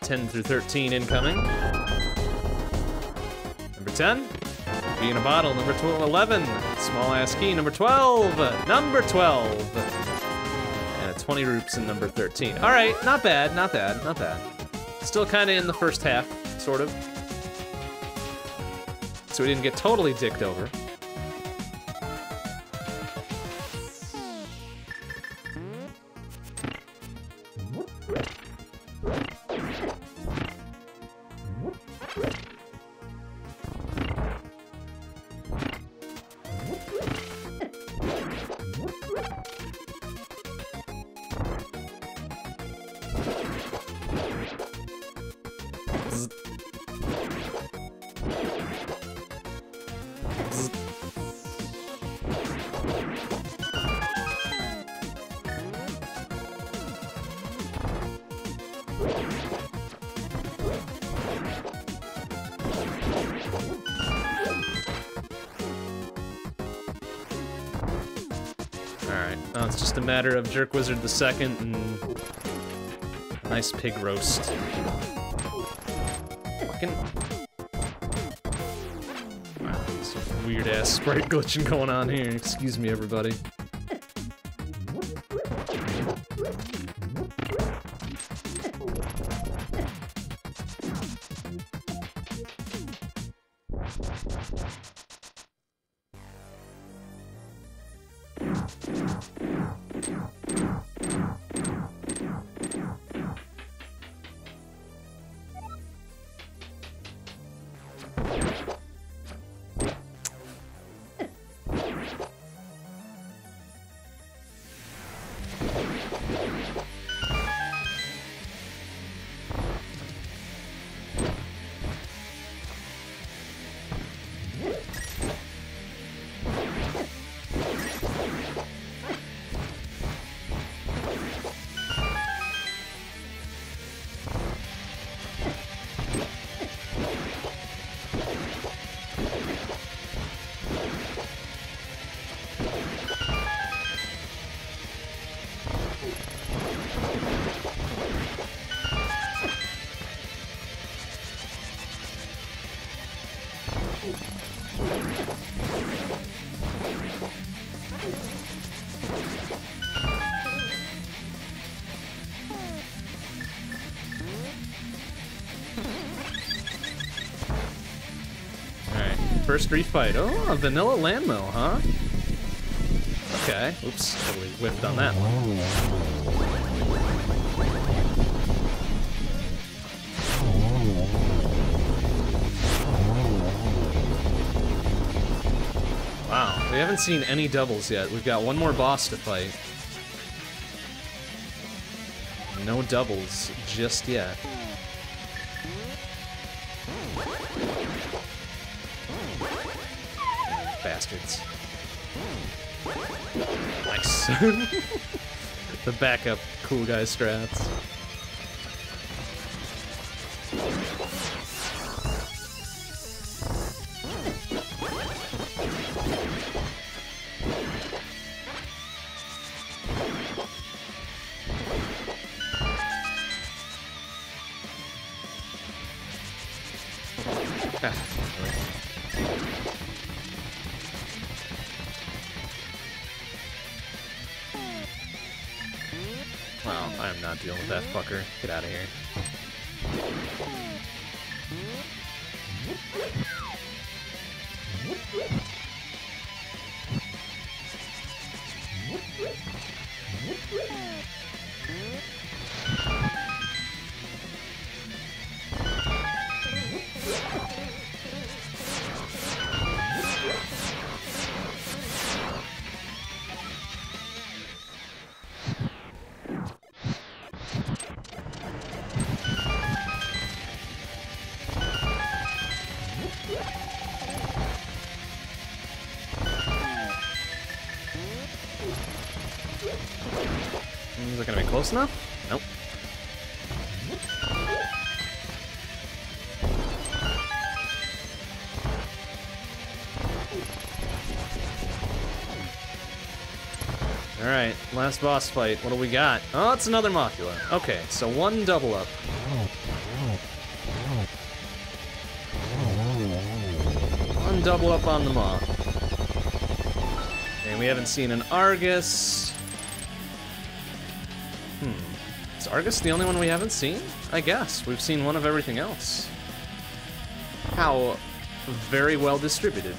Speaker 1: ten through thirteen incoming. Number ten, key in a bottle. Number twelve, eleven, small ass key. Number twelve, number twelve. And a twenty roops in number thirteen. All right, not bad, not bad, not bad. Still kind of in the first half, sort of. So we didn't get totally dicked over. Now it's just a matter of Jerk Wizard the Second and nice pig roast. Fucking wow, some weird ass sprite glitching going on here. Excuse me, everybody. First refight. Oh, a vanilla landmill, huh? Okay. Oops, totally whiffed on that one. Wow, we haven't seen any doubles yet. We've got one more boss to fight. No doubles just yet. Bastards. Nice. The backup cool guy strats. Dealing with that fucker. Get out of here. Is it gonna be close enough? Nope. Alright, last boss fight. What do we got? Oh, it's another Mothula. Okay, so one double up. and double up on them all. And we haven't seen an Argus. Hmm. Is Argus the only one we haven't seen? I guess. We've seen one of everything else. How very well distributed.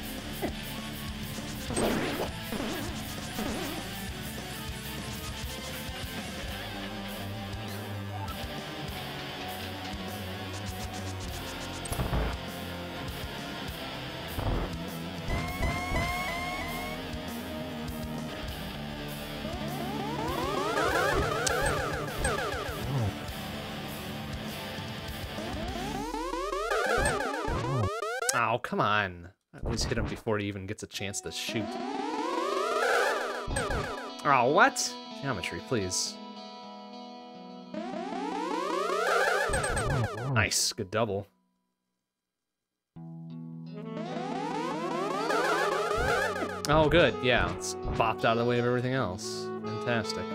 Speaker 1: Oh, come on. I always hit him before he even gets a chance to shoot. Oh, what? Geometry, please. Nice, good double. Oh, good, yeah. It's bopped out of the way of everything else. Fantastic.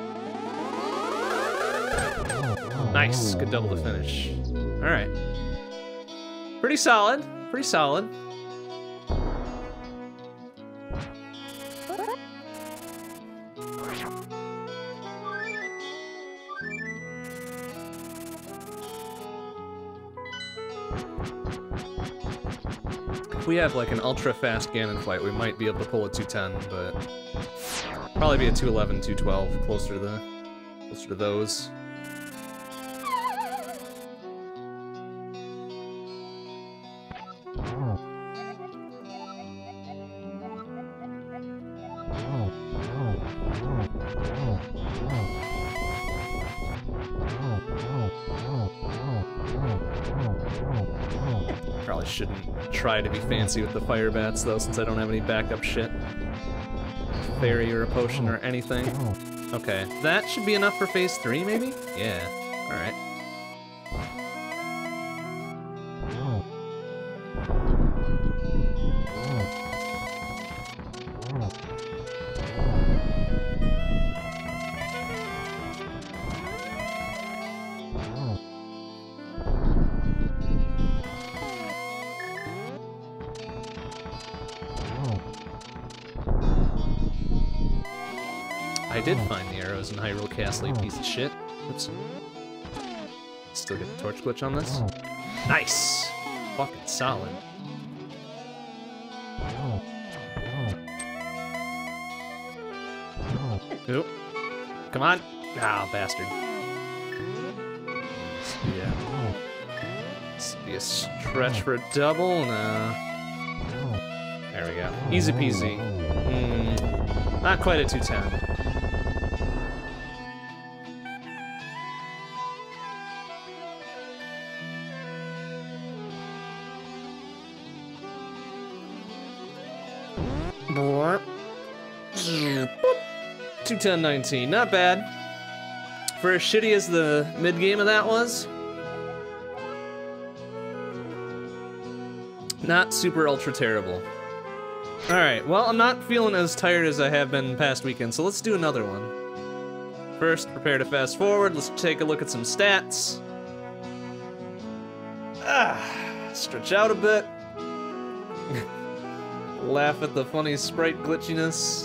Speaker 1: Nice, good double to finish. Alright. Pretty solid. Pretty solid. If we have like an ultra fast Ganon flight, we might be able to pull a two ten, but probably be a two eleven, two twelve, closer to the closer to those. Probably shouldn't try to be fancy with the fire bats though, since I don't have any backup shit. Fairy or a potion or anything. Okay, that should be enough for phase three, maybe? Yeah, alright. I did find the arrows in Hyrule Castle, you piece of shit. Oops. Still get the torch glitch on this? Nice! Fucking solid. Oop. Come on! Ah, bastard. Yeah. This would be a stretch for a double? Nah. There we go. Easy peasy. Mm, not quite a two ten. two ten nineteen, not bad. For as shitty as the mid-game of that was, not super ultra terrible. Alright, well, I'm not feeling as tired as I have been past weekend, so let's do another one. First, prepare to fast forward. Let's take a look at some stats. Ah, stretch out a bit. Laugh at the funny sprite glitchiness.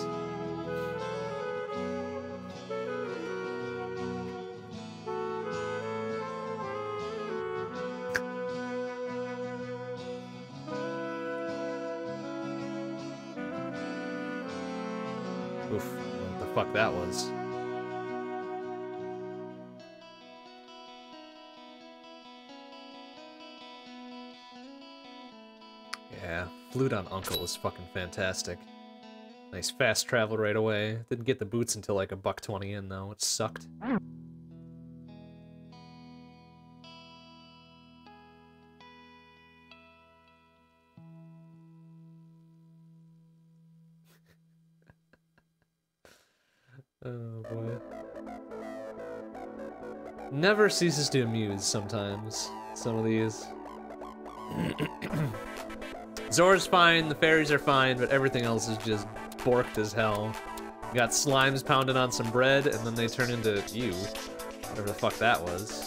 Speaker 1: Oof, what the fuck that was. Yeah, Flute on Uncle was fucking fantastic. Nice fast travel right away. Didn't get the boots until like a buck twenty in though, it sucked. Oh boy. Never ceases to amuse sometimes, some of these. Zora's fine, the fairies are fine, but everything else is just borked as hell. You got slimes pounded on some bread, and then they turn into you. Whatever the fuck that was.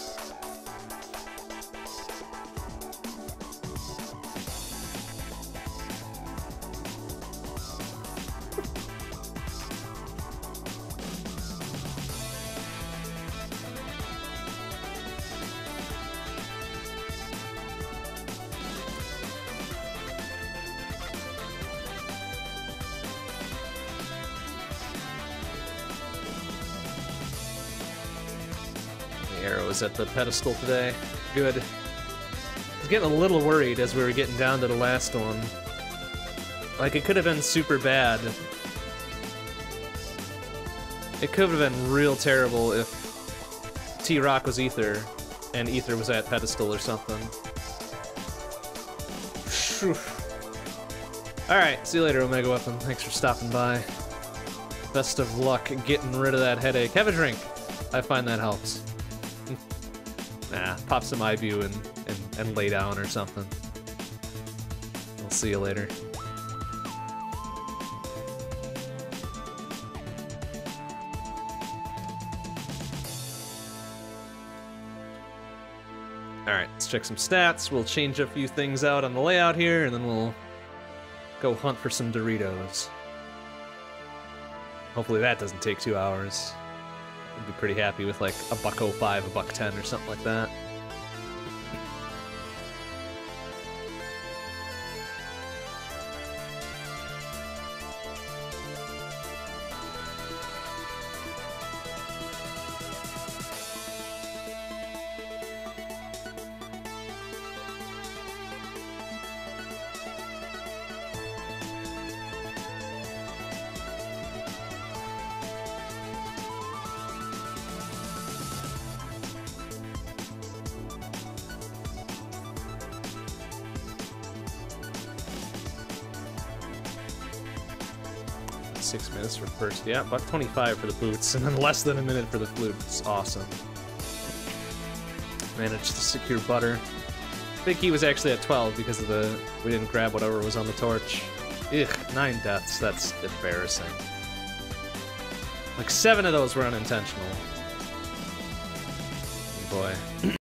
Speaker 1: arrows at the pedestal today. Good. I was getting a little worried as we were getting down to the last one. Like, it could have been super bad. It could have been real terrible if T-Rock was Ether, and Ether was at pedestal or something. Alright, see you later, Omega Weapon. Thanks for stopping by. Best of luck getting rid of that headache. Have a drink. I find that helps. Nah, pop some iBu and, and, and lay down or something. I'll see you later. Alright, let's check some stats. We'll change a few things out on the layout here, and then we'll go hunt for some Doritos. Hopefully that doesn't take two hours. I'd be pretty happy with like a buck oh five, a buck ten, or something like that. Six minutes for first, yeah, buck twenty-five for the boots, and then less than a minute for the flute. It's awesome. Managed to secure butter. I think he was actually at twelve because of the we didn't grab whatever was on the torch. Ugh, nine deaths. That's embarrassing. Like seven of those were unintentional. Oh boy.